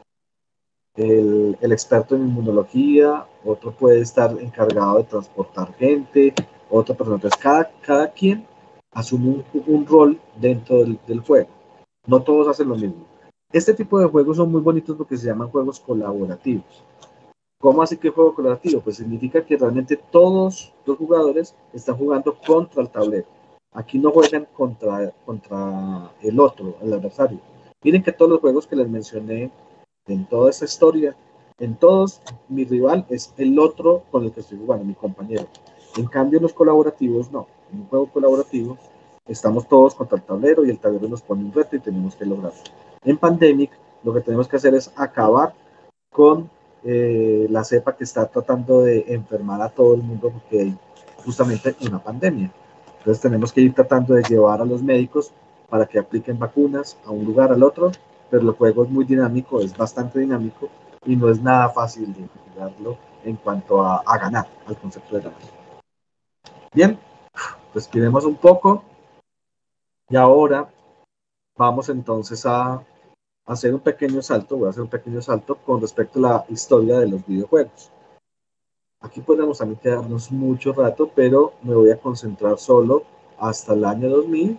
el, el experto en inmunología, otro puede estar encargado de transportar gente, otra persona. Entonces, cada, cada quien asume un, un rol dentro del, del juego. No todos hacen lo mismo. Este tipo de juegos son muy bonitos porque se llaman juegos colaborativos. ¿Cómo así que juego colaborativo? Pues significa que realmente todos los jugadores están jugando contra el tablero. Aquí no juegan contra, contra el otro, el adversario. Miren que todos los juegos que les mencioné en toda esta historia, en todos, mi rival es el otro con el que estoy jugando, mi compañero. En cambio, en los colaborativos, no. En un juego colaborativo, estamos todos contra el tablero y el tablero nos pone un reto y tenemos que lograrlo. En Pandemic, lo que tenemos que hacer es acabar con eh, la cepa que está tratando de enfermar a todo el mundo porque hay justamente una pandemia. Entonces tenemos que ir tratando de llevar a los médicos para que apliquen vacunas a un lugar al otro, pero el juego es muy dinámico, es bastante dinámico y no es nada fácil de jugarlo en cuanto a, a ganar, al concepto de ganar. Bien, respiremos un poco y ahora vamos entonces a hacer un pequeño salto, voy a hacer un pequeño salto con respecto a la historia de los videojuegos. Aquí podemos también quedarnos mucho rato, pero me voy a concentrar solo hasta el año dos mil,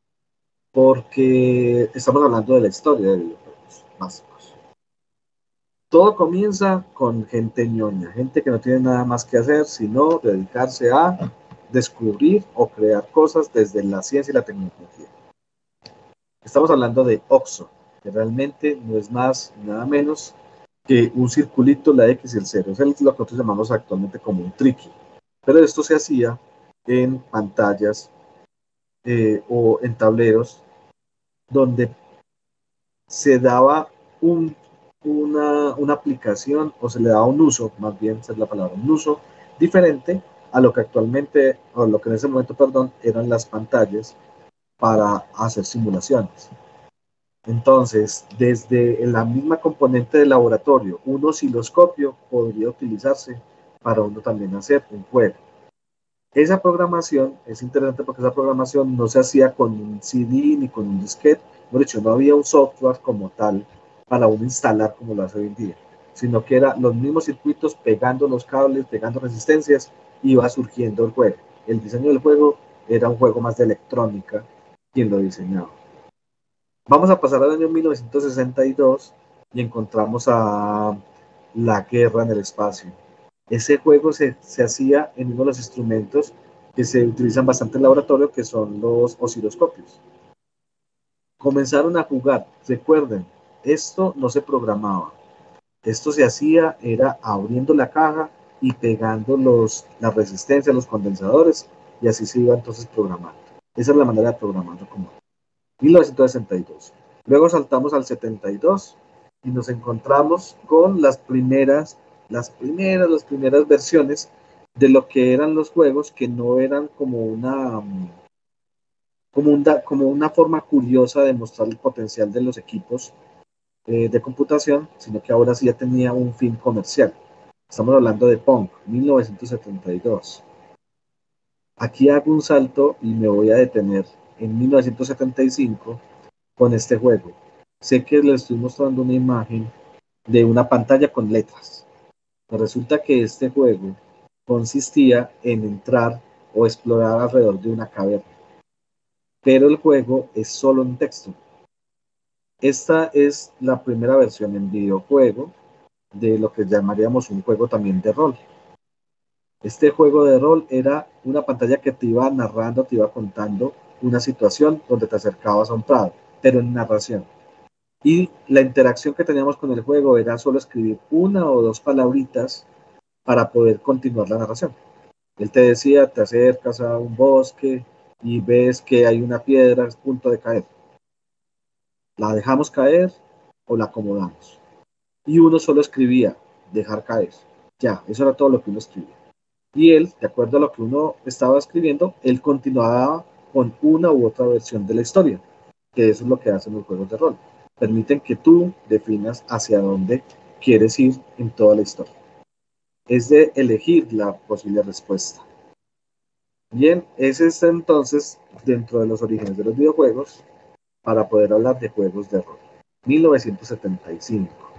porque estamos hablando de la historia de videojuegos básicos. Todo comienza con gente ñoña, gente que no tiene nada más que hacer, sino dedicarse a descubrir o crear cosas desde la ciencia y la tecnología. Estamos hablando de OXO, que realmente no es más nada menos que un circulito, la X y el cero. Es lo que nosotros llamamos actualmente como un tricky. Pero esto se hacía en pantallas eh, o en tableros donde se daba un, una, una aplicación o se le daba un uso, más bien es la palabra, un uso diferente a lo que actualmente, o lo que en ese momento, perdón, eran las pantallas para hacer simulaciones. Entonces, desde la misma componente del laboratorio, un osciloscopio podría utilizarse para uno también hacer un juego. Esa programación es interesante porque esa programación no se hacía con un C D ni con un disquete, por hecho no había un software como tal para uno instalar como lo hace hoy en día, sino que eran los mismos circuitos pegando los cables, pegando resistencias, y iba surgiendo el juego. El diseño del juego era un juego más de electrónica quien lo diseñaba. Vamos a pasar al año mil novecientos sesenta y dos y encontramos a La Guerra en el Espacio. Ese juego se, se hacía en uno de los instrumentos que se utilizan bastante en el laboratorio, que son los osciloscopios. Comenzaron a jugar, recuerden, esto no se programaba, esto se hacía, era abriendo la caja y pegando los, las resistencias, los condensadores, y así se iba entonces programando. Esa es la manera de programarlo como mil novecientos sesenta y dos. Luego saltamos al setenta y dos y nos encontramos con las primeras, las primeras, las primeras versiones de lo que eran los juegos, que no eran como una, como, un, como una forma curiosa de mostrar el potencial de los equipos eh, de computación, sino que ahora sí ya tenía un fin comercial. Estamos hablando de Pong, mil novecientos setenta y dos. Aquí hago un salto y me voy a detener en mil novecientos setenta y cinco con este juego. Sé que les estoy mostrando una imagen de una pantalla con letras. Pero resulta que este juego consistía en entrar o explorar alrededor de una caverna. Pero el juego es solo en texto. Esta es la primera versión en videojuego de lo que llamaríamos un juego también de rol. Este juego de rol era una pantalla que te iba narrando, te iba contando una situación donde te acercabas a un prado, pero en narración. Y la interacción que teníamos con el juego era solo escribir una o dos palabritas para poder continuar la narración. Él te decía, te acercas a un bosque y ves que hay una piedra a punto de caer. ¿La dejamos caer o la acomodamos? Y uno solo escribía, dejar caer. Ya, eso era todo lo que uno escribía. Y él, de acuerdo a lo que uno estaba escribiendo, él continuaba con una u otra versión de la historia, que eso es lo que hacen los juegos de rol. Permiten que tú definas hacia dónde quieres ir en toda la historia. Es de elegir la posible respuesta. Bien, ese es entonces dentro de los orígenes de los videojuegos para poder hablar de juegos de rol. mil novecientos setenta y cinco.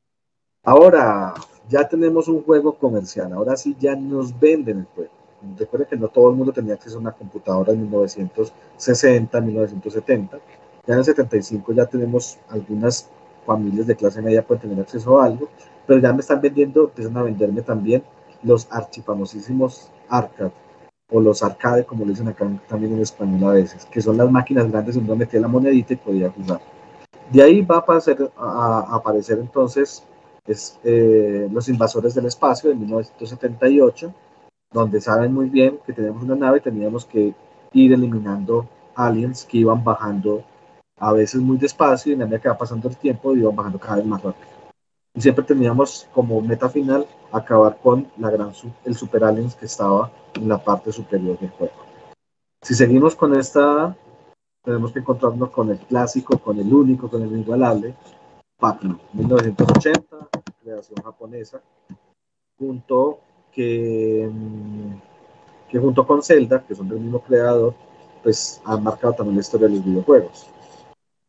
Ahora ya tenemos un juego comercial, ahora sí ya nos venden el juego. Recuerden que no todo el mundo tenía acceso a una computadora en mil novecientos sesenta, mil novecientos setenta. Ya en el setenta y cinco ya tenemos algunas familias de clase media pueden tener acceso a algo, pero ya me están vendiendo, empiezan a venderme también los archifamosísimos arcade o los arcade, como le dicen acá también en español a veces, que son las máquinas grandes donde uno metía la monedita y podía jugar. De ahí va a aparecer, a, a aparecer entonces es, eh, Los Invasores del Espacio de mil novecientos setenta y ocho, donde saben muy bien que tenemos una nave y teníamos que ir eliminando aliens que iban bajando a veces muy despacio y en la medida que va pasando el tiempo iban bajando cada vez más rápido. Y siempre teníamos como meta final acabar con la gran, el super aliens que estaba en la parte superior del juego. Si seguimos con esta, tenemos que encontrarnos con el clásico, con el único, con el inigualable, Pac-Man, mil novecientos ochenta, creación japonesa, junto que, que junto con Zelda, que son del mismo creador, pues han marcado también la historia de los videojuegos.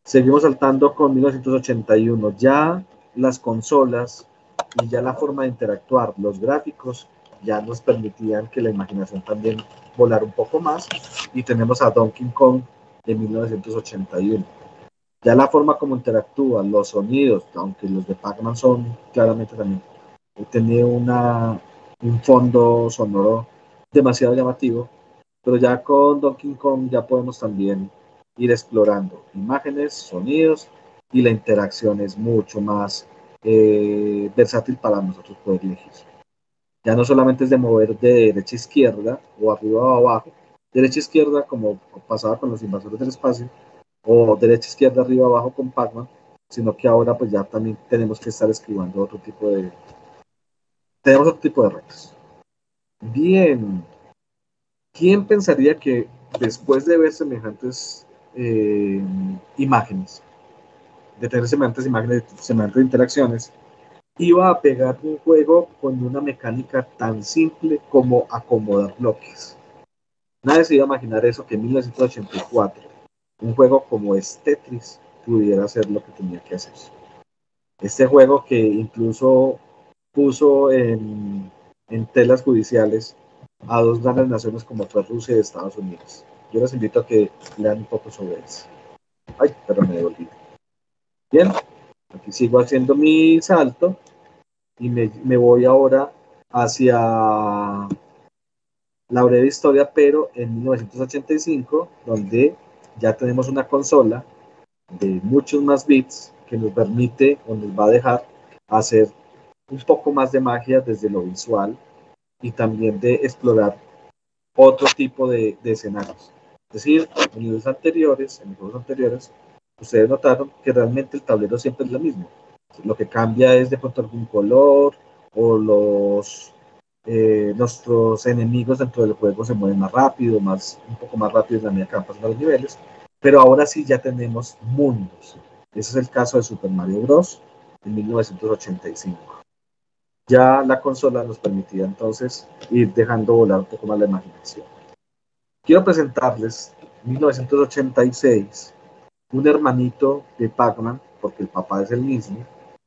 Seguimos saltando con mil novecientos ochenta y uno. Ya las consolas y ya la forma de interactuar, los gráficos, ya nos permitían que la imaginación también volara un poco más. Y tenemos a Donkey Kong de mil novecientos ochenta y uno. Ya la forma como interactúan, los sonidos, aunque los de Pac-Man son claramente también, tenía una, un fondo sonoro demasiado llamativo, pero ya con Donkey Kong ya podemos también ir explorando imágenes, sonidos, y la interacción es mucho más eh, versátil para nosotros poder elegir. Ya no solamente es de mover de derecha a izquierda o arriba o abajo, derecha a izquierda como pasaba con los invasores del espacio, o derecha, izquierda, arriba, abajo con Pac-Man, sino que ahora pues ya también tenemos que estar escribiendo otro tipo de... Tenemos otro tipo de retos. Bien, ¿quién pensaría que después de ver semejantes eh, imágenes, de tener semejantes imágenes, semejantes interacciones, iba a pegar un juego con una mecánica tan simple como acomodar bloques? Nadie se iba a imaginar eso, que en mil novecientos ochenta y cuatro un juego como es Tetris pudiera hacer lo que tenía que hacer. Este juego que incluso puso en, en telas judiciales a dos grandes naciones como fue Rusia y Estados Unidos. Yo les invito a que lean un poco sobre eso. Ay, pero me devolví. Bien, aquí sigo haciendo mi salto y me, me voy ahora hacia la breve historia, pero en mil novecientos ochenta y cinco, donde ya tenemos una consola de muchos más bits que nos permite o nos va a dejar hacer un poco más de magia desde lo visual y también de explorar otro tipo de, de escenarios. Es decir, en niveles anteriores, en los juegos anteriores, ustedes notaron que realmente el tablero siempre es lo mismo. Lo que cambia es de pronto algún color o los eh, nuestros enemigos dentro del juego se mueven más rápido, más, un poco más rápido en la medida que van pasando los niveles, pero ahora sí ya tenemos mundos. Ese es el caso de Super Mario Bros. En mil novecientos ochenta y cinco. Ya la consola nos permitía entonces ir dejando volar un poco más la imaginación. Quiero presentarles mil novecientos ochenta y seis, un hermanito de Pac-Man, porque el papá es el mismo,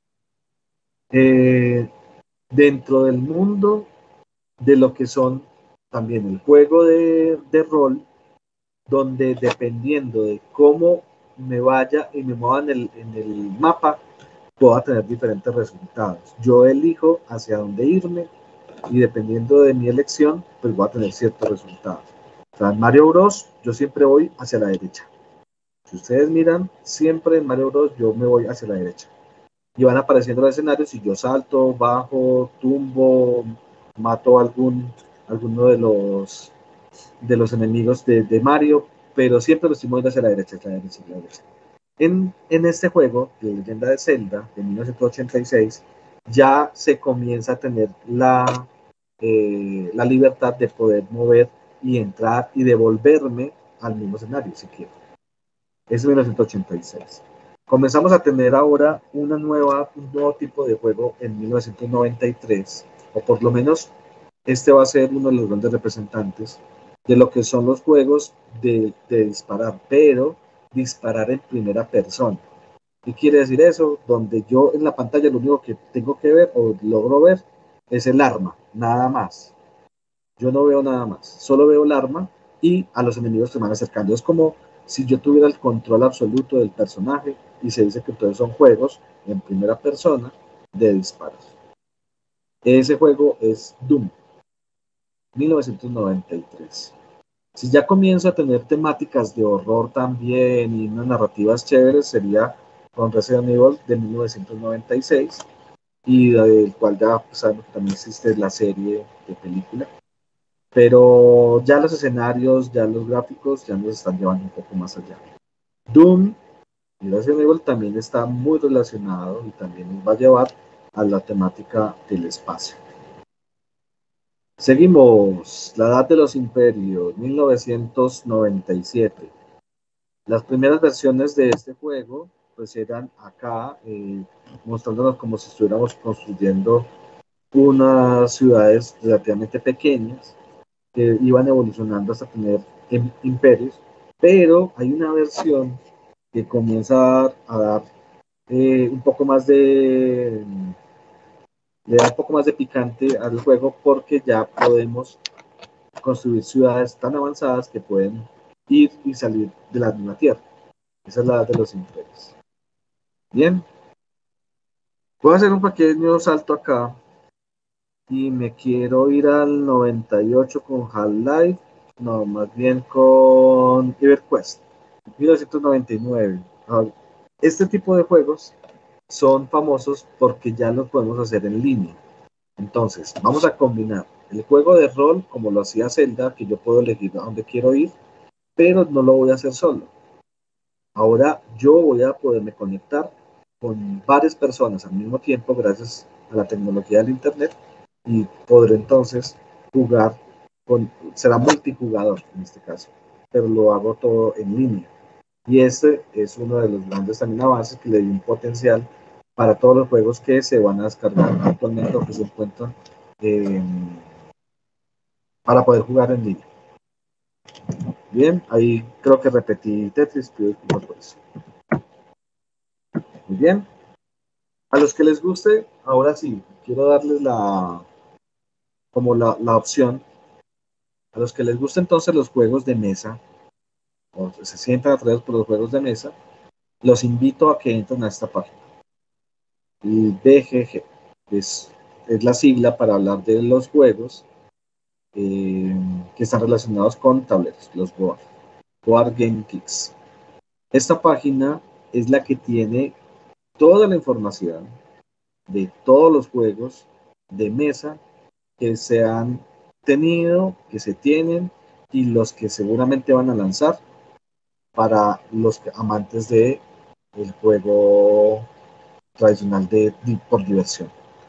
eh, dentro del mundo de lo que son también el juego de, de rol, donde dependiendo de cómo me vaya y me mueva en el, en el mapa, puedo tener diferentes resultados. Yo elijo hacia dónde irme y dependiendo de mi elección, pues voy a tener ciertos resultados. O sea, en Mario Bros. Yo siempre voy hacia la derecha. Si ustedes miran, siempre en Mario Bros. Yo me voy hacia la derecha. Y van apareciendo los escenarios y yo salto, bajo, tumbo, mato a algún, alguno de los, de los enemigos de, de Mario, pero siempre lo estoy moviendo hacia la derecha, hacia la derecha, hacia la derecha. En, en este juego, de Leyenda de Zelda, de mil novecientos ochenta y seis, ya se comienza a tener la, eh, la libertad de poder mover y entrar y devolverme al mismo escenario, si quiero. Es mil novecientos ochenta y seis. Comenzamos a tener ahora una nueva, un nuevo tipo de juego en mil novecientos noventa y tres, o por lo menos este va a ser uno de los grandes representantes de lo que son los juegos de, de disparar, pero disparar en primera persona. ¿Qué quiere decir eso? Donde yo en la pantalla lo único que tengo que ver o logro ver es el arma, nada más. Yo no veo nada más, solo veo el arma y a los enemigos que me van acercando. Es como si yo tuviera el control absoluto del personaje y se dice que entonces son juegos en primera persona de disparos. Ese juego es Doom, mil novecientos noventa y tres. Si ya comienzo a tener temáticas de horror también y unas narrativas chéveres, sería con Resident Evil de mil novecientos noventa y seis, y del cual ya pues, sabemos que también existe la serie de película. Pero ya los escenarios, ya los gráficos, ya nos están llevando un poco más allá. Doom y Resident Evil también está muy relacionado y también nos va a llevar a la temática del espacio. Seguimos, la Edad de los Imperios, mil novecientos noventa y siete. Las primeras versiones de este juego pues eran acá, eh, mostrándonos como si estuviéramos construyendo unas ciudades relativamente pequeñas que iban evolucionando hasta tener imperios, pero hay una versión que comienza a dar eh, un poco más de, le da un poco más de picante al juego porque ya podemos construir ciudades tan avanzadas que pueden ir y salir de la misma tierra. Esa es la edad de los imperios. Bien, voy a hacer un pequeño salto acá y me quiero ir al noventa y ocho con Half-Life, no, más bien con EverQuest, mil novecientos noventa y nueve. Este tipo de juegos son famosos porque ya los podemos hacer en línea. Entonces, vamos a combinar el juego de rol, como lo hacía Zelda, que yo puedo elegir a dónde quiero ir, pero no lo voy a hacer solo. Ahora yo voy a poderme conectar con varias personas al mismo tiempo gracias a la tecnología del Internet y podré entonces jugar con, será multijugador en este caso, pero lo hago todo en línea. Y este es uno de los grandes también avances que le dio un potencial para todos los juegos que se van a descargar actualmente o que se encuentran eh, para poder jugar en línea. Bien, ahí creo que repetí Tetris, pido disculpas por eso. Muy bien. A los que les guste, ahora sí, quiero darles la, como la, la opción. A los que les guste entonces los juegos de mesa, o se sientan atraídos por los juegos de mesa, los invito a que entren a esta página. Y B G G es, es la sigla para hablar de los juegos eh, que están relacionados con tableros, los board, board Game Geeks. Esta página es la que tiene toda la información de todos los juegos de mesa que se han tenido, que se tienen y los que seguramente van a lanzar para los amantes de el juego tradicional de, de por diversión.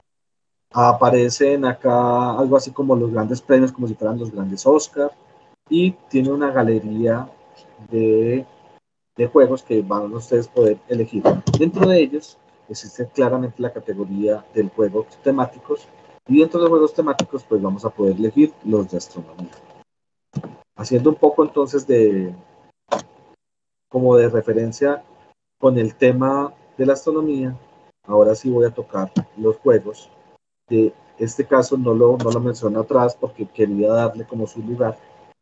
Aparecen acá algo así como los grandes premios, como si fueran los grandes Oscar, y tiene una galería de, de juegos que van a ustedes poder elegir. Dentro de ellos existe claramente la categoría del juego temáticos, y dentro de los juegos temáticos pues vamos a poder elegir los de astronomía. Haciendo un poco entonces de como de referencia con el tema de la astronomía, ahora sí voy a tocar los juegos. De este caso no lo, no lo menciono atrás porque quería darle como su lugar.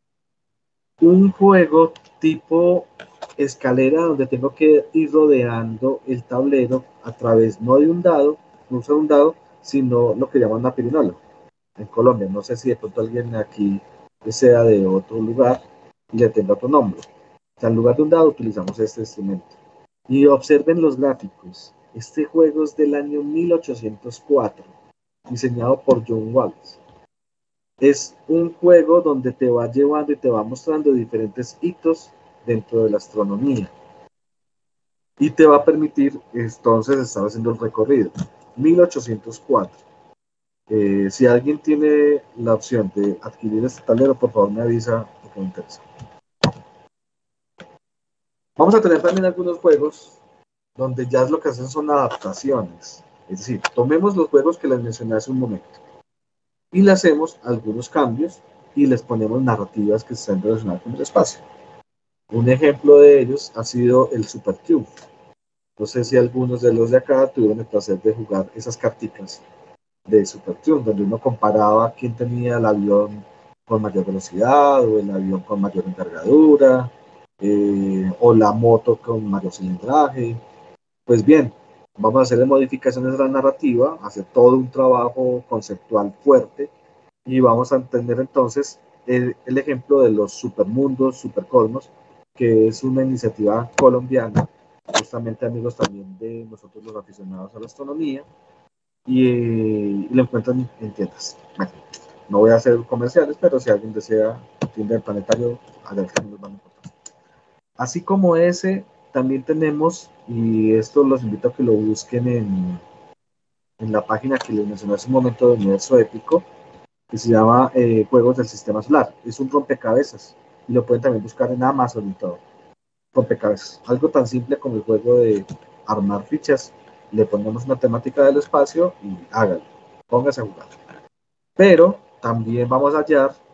Un juego tipo escalera donde tengo que ir rodeando el tablero a través no de un dado, no usar un dado, sino lo que llaman una pirinola en Colombia. No sé si de pronto alguien aquí sea de otro lugar y le tenga otro nombre. O sea, en lugar de un dado utilizamos este instrumento. Y observen los gráficos. Este juego es del año mil ochocientos cuatro, diseñado por John Wallace. Es un juego donde te va llevando y te va mostrando diferentes hitos dentro de la astronomía. Y te va a permitir entonces estar haciendo el recorrido. mil ochocientos cuatro. Eh, si alguien tiene la opción de adquirir este tablero, por favor me avisa porque me interesa. Vamos a tener también algunos juegos donde ya lo que hacen son adaptaciones. Es decir, tomemos los juegos que les mencioné hace un momento y le hacemos algunos cambios y les ponemos narrativas que estén relacionadas con el espacio. Un ejemplo de ellos ha sido el Super Cube. No sé si algunos de los de acá tuvieron el placer de jugar esas carticas de Super Cube, donde uno comparaba quién tenía el avión con mayor velocidad o el avión con mayor envergadura eh, o la moto con mayor cilindraje. Pues bien, vamos a hacer modificaciones a la narrativa, hacer todo un trabajo conceptual fuerte y vamos a entender entonces el, el ejemplo de los supermundos, supercosmos, que es una iniciativa colombiana, justamente amigos también de nosotros los aficionados a la astronomía, y, y lo encuentran en tiendas. Bueno, no voy a hacer comerciales, pero si alguien desea tienda del planetario, allá también los van a encontrar. Así como ese, también tenemos, y esto los invito a que lo busquen en, en la página que les mencioné hace un momento de Universo Épico, que se llama eh, Juegos del Sistema Solar. Es un rompecabezas y lo pueden también buscar en Amazon y todo. Rompecabezas. Algo tan simple como el juego de armar fichas. Le ponemos una temática del espacio y hágalo. Póngase a jugar. Pero también vamos a hallar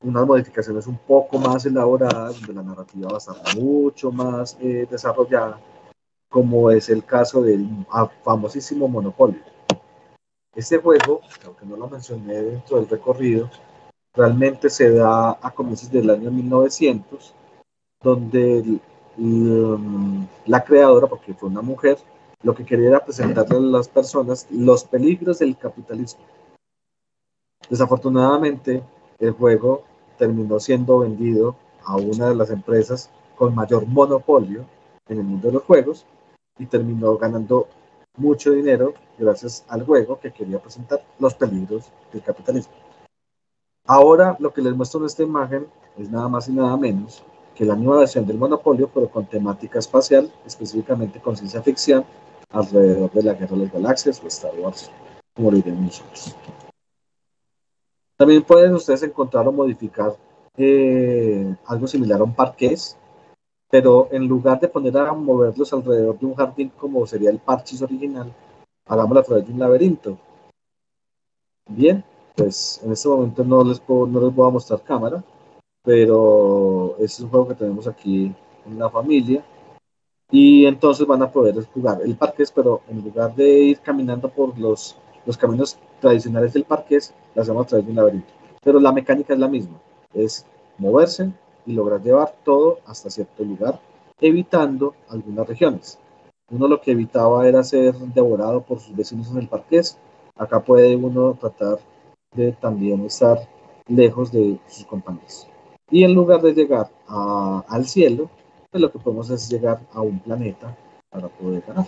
unas modificaciones un poco más elaboradas, donde la narrativa va a estar mucho más eh, desarrollada, como es el caso del famosísimo Monopoly. Este juego, aunque no lo mencioné dentro del recorrido, realmente se da a comienzos del año mil novecientos, donde el, el, la creadora, porque fue una mujer, lo que quería era presentarle a las personas los peligros del capitalismo. Desafortunadamente, el juego terminó siendo vendido a una de las empresas con mayor monopolio en el mundo de los juegos y terminó ganando mucho dinero gracias al juego que quería presentar los peligros del capitalismo. Ahora lo que les muestro en esta imagen es nada más y nada menos que la nueva versión del Monopolio, pero con temática espacial, específicamente con ciencia ficción, alrededor de la Guerra de las Galaxias o Star Wars, como lo diremos nosotros. También pueden ustedes encontrar o modificar eh, algo similar a un parqués, pero en lugar de poner a moverlos alrededor de un jardín como sería el parchís original, hagámoslo a través de un laberinto. Bien, pues en este momento no les, puedo, no les voy a mostrar cámara, pero este es un juego que tenemos aquí en la familia y entonces van a poder jugar el parqués, pero en lugar de ir caminando por los, los caminos tradicionales del parqués, lo hacemos a través de un laberinto. Pero la mecánica es la misma, es moverse y lograr llevar todo hasta cierto lugar, evitando algunas regiones. Uno lo que evitaba era ser devorado por sus vecinos en el parqués. Acá puede uno tratar de también estar lejos de sus compañeros. Y en lugar de llegar a, al cielo, pues lo que podemos es llegar a un planeta para poder ganar.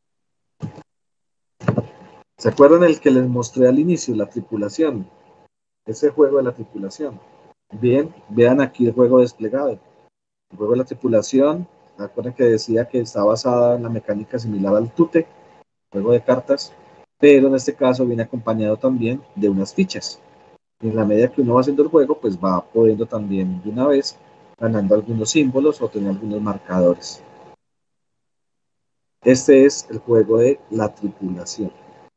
¿Se acuerdan el que les mostré al inicio, la tripulación? Ese juego de la tripulación. Bien, vean aquí el juego desplegado. El juego de la tripulación, recuerden que decía que está basada en la mecánica similar al Tute, juego de cartas, pero en este caso viene acompañado también de unas fichas. Y en la medida que uno va haciendo el juego, pues va pudiendo también de una vez ganando algunos símbolos o tener algunos marcadores. Este es el juego de la tripulación.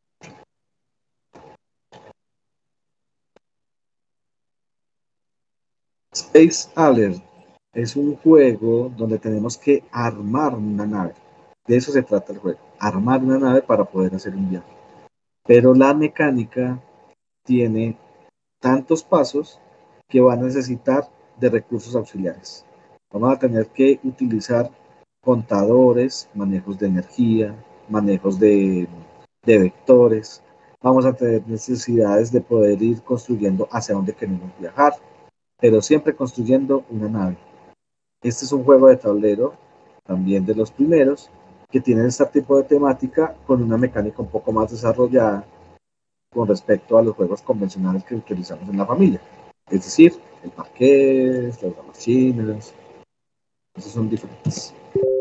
Space Alert es un juego donde tenemos que armar una nave. De eso se trata el juego, armar una nave para poder hacer un viaje. Pero la mecánica tiene tantos pasos que va a necesitar de recursos auxiliares. Vamos a tener que utilizar contadores, manejos de energía, manejos de, de vectores. Vamos a tener necesidades de poder ir construyendo hacia dónde queremos viajar, pero siempre construyendo una nave. Este es un juego de tablero, también de los primeros, que tienen este tipo de temática con una mecánica un poco más desarrollada con respecto a los juegos convencionales que utilizamos en la familia. Es decir, el parqués, las damas chinas, esos son diferentes.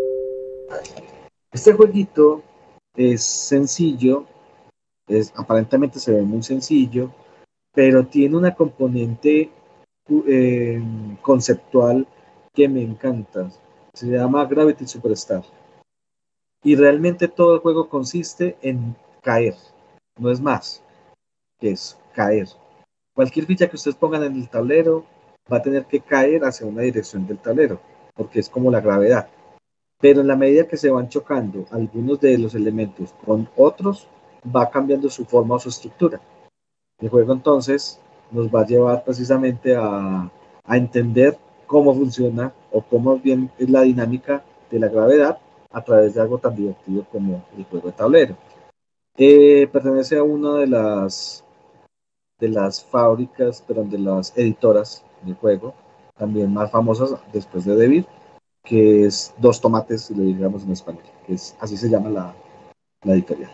Este jueguito es sencillo, es, aparentemente se ve muy sencillo, pero tiene una componente eh, conceptual que me encanta. Se llama Gravity Superstar. Y realmente todo el juego consiste en caer, no es más que es caer. Cualquier ficha que ustedes pongan en el tablero va a tener que caer hacia una dirección del tablero, porque es como la gravedad. Pero en la medida que se van chocando algunos de los elementos con otros, va cambiando su forma o su estructura. El juego entonces nos va a llevar precisamente a, a entender cómo funciona o cómo bien es la dinámica de la gravedad a través de algo tan divertido como el juego de tablero. Eh, pertenece a una de las de las fábricas, pero de las editoras del juego, también más famosas después de Devir, que es Dos Tomates, si lo digamos en español, que es, así se llama la, la editorial.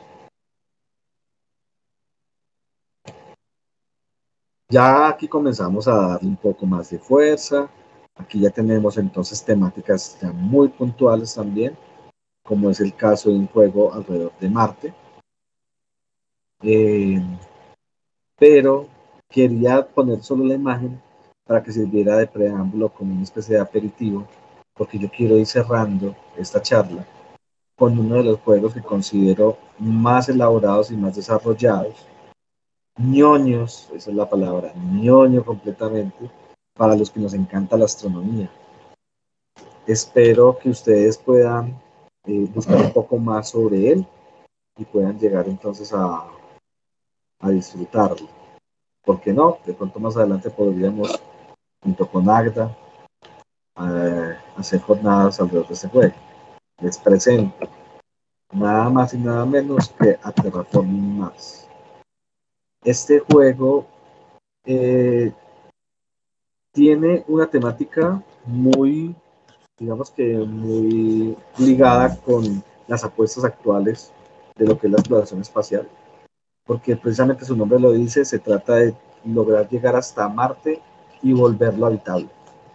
Ya aquí comenzamos a darle un poco más de fuerza. Aquí ya tenemos entonces temáticas ya muy puntuales también, como es el caso de un juego alrededor de Marte. Eh, pero quería poner solo la imagen para que sirviera de preámbulo como una especie de aperitivo, porque yo quiero ir cerrando esta charla con uno de los juegos que considero más elaborados y más desarrollados, ñoños, esa es la palabra, ñoño completamente, para los que nos encanta la astronomía. Espero que ustedes puedan eh, buscar un poco más sobre él y puedan llegar entonces a, a disfrutarlo. ¿Por qué no? De pronto más adelante podríamos, junto con Agda, eh, hacer jornadas alrededor de este juego. Les presento nada más y nada menos que a Terraforming Mars. Este juego eh, tiene una temática muy, digamos que muy ligada con las apuestas actuales de lo que es la exploración espacial, porque precisamente su nombre lo dice, se trata de lograr llegar hasta Marte y volverlo habitable.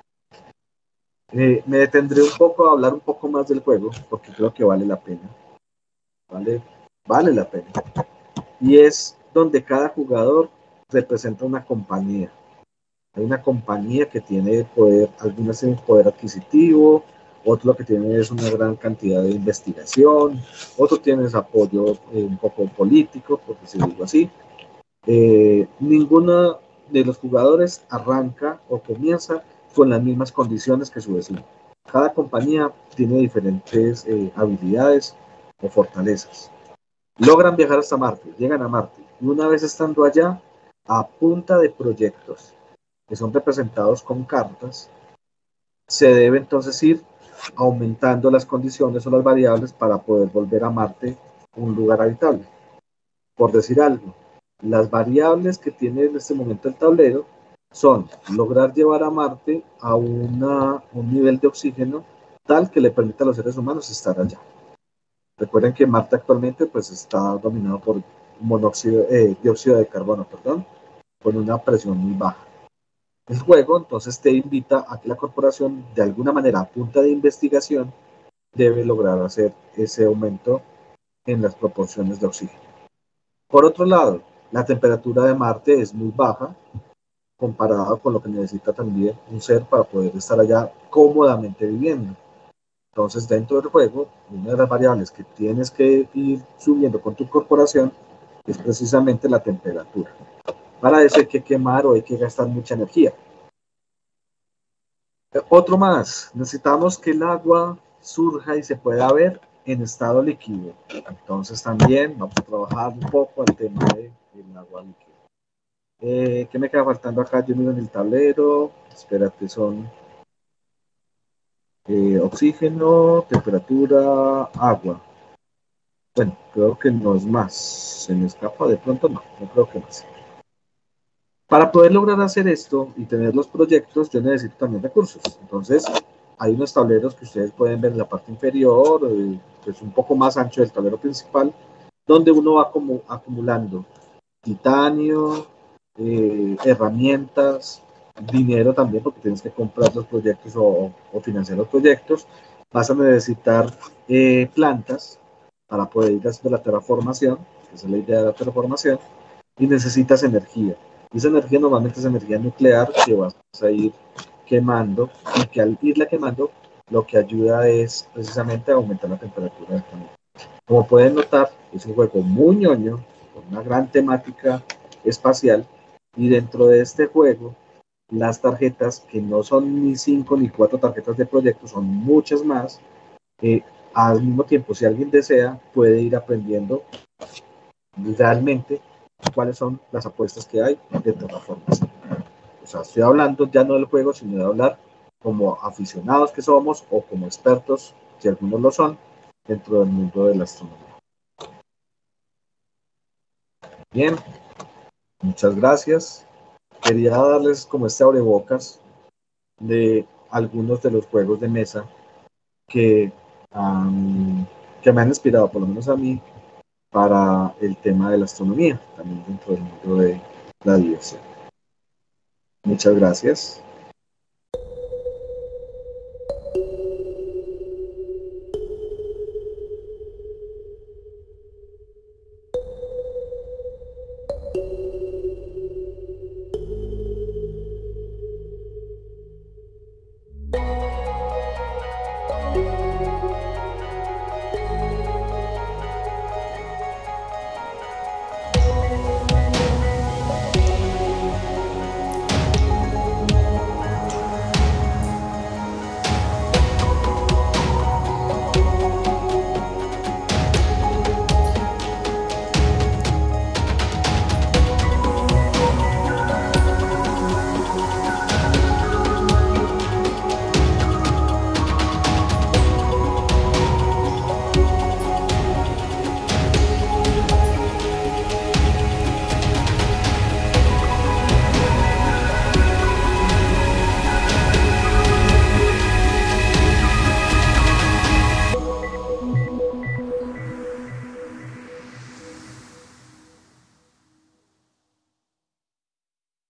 Eh, me detendré un poco a hablar un poco más del juego, porque creo que vale la pena. Vale, vale la pena. Y es donde cada jugador representa una compañía. Hay una compañía que tiene poder, algunas tienen poder adquisitivo, otro lo que tiene es una gran cantidad de investigación, otro tiene apoyo eh, un poco político, por decirlo así. Eh, ninguno de los jugadores arranca o comienza con las mismas condiciones que su vecino. Cada compañía tiene diferentes eh, habilidades o fortalezas. Logran viajar hasta Marte, llegan a Marte, y una vez estando allá, a punta de proyectos que son representados con cartas, se debe entonces ir aumentando las condiciones o las variables para poder volver a Marte un lugar habitable. Por decir algo, las variables que tiene en este momento el tablero son lograr llevar a Marte a una, un nivel de oxígeno tal que le permita a los seres humanos estar allá. Recuerden que Marte actualmente pues, está dominado por monóxido, eh, dióxido de carbono, perdón, con una presión muy baja. El juego entonces te invita a que la corporación, de alguna manera, a punta de investigación, debe lograr hacer ese aumento en las proporciones de oxígeno. Por otro lado, la temperatura de Marte es muy baja comparado con lo que necesita también un ser para poder estar allá cómodamente viviendo. Entonces, dentro del juego, una de las variables que tienes que ir subiendo con tu corporación es precisamente la temperatura. Para eso hay que quemar o hay que gastar mucha energía. Otro más, necesitamos que el agua surja y se pueda ver en estado líquido. Entonces también vamos a trabajar un poco el tema del agua líquida. Eh, ¿Qué me queda faltando acá? Yo miro en el tablero. Espérate, son eh, oxígeno, temperatura, agua. Bueno, creo que no es más. Se me escapa de pronto, no, no creo que más. Para poder lograr hacer esto y tener los proyectos, yo necesito también recursos. Entonces, hay unos tableros que ustedes pueden ver en la parte inferior, eh, pues un poco más ancho del tablero principal, donde uno va como acumulando titanio, eh, herramientas, dinero también, porque tienes que comprar los proyectos o, o financiar los proyectos. Vas a necesitar eh, plantas para poder ir haciendo la terraformación, que esa es la idea de la terraformación, y necesitas energía. Y esa energía normalmente es energía nuclear que vas a ir quemando, y que al irla quemando, lo que ayuda es precisamente a aumentar la temperatura del planeta. Como pueden notar, es un juego muy ñoño, con una gran temática espacial, y dentro de este juego, las tarjetas, que no son ni cinco ni cuatro tarjetas de proyecto, son muchas más, eh, al mismo tiempo, si alguien desea, puede ir aprendiendo realmente cuáles son las apuestas que hay de terraformación. O sea, estoy hablando ya no del juego, sino de hablar como aficionados que somos o como expertos, si algunos lo son, dentro del mundo de la astronomía. Bien, muchas gracias. Quería darles como este abrebocas de algunos de los juegos de mesa que, um, que me han inspirado, por lo menos a mí, para el tema de la astronomía, también dentro del mundo de la diversión. Muchas gracias.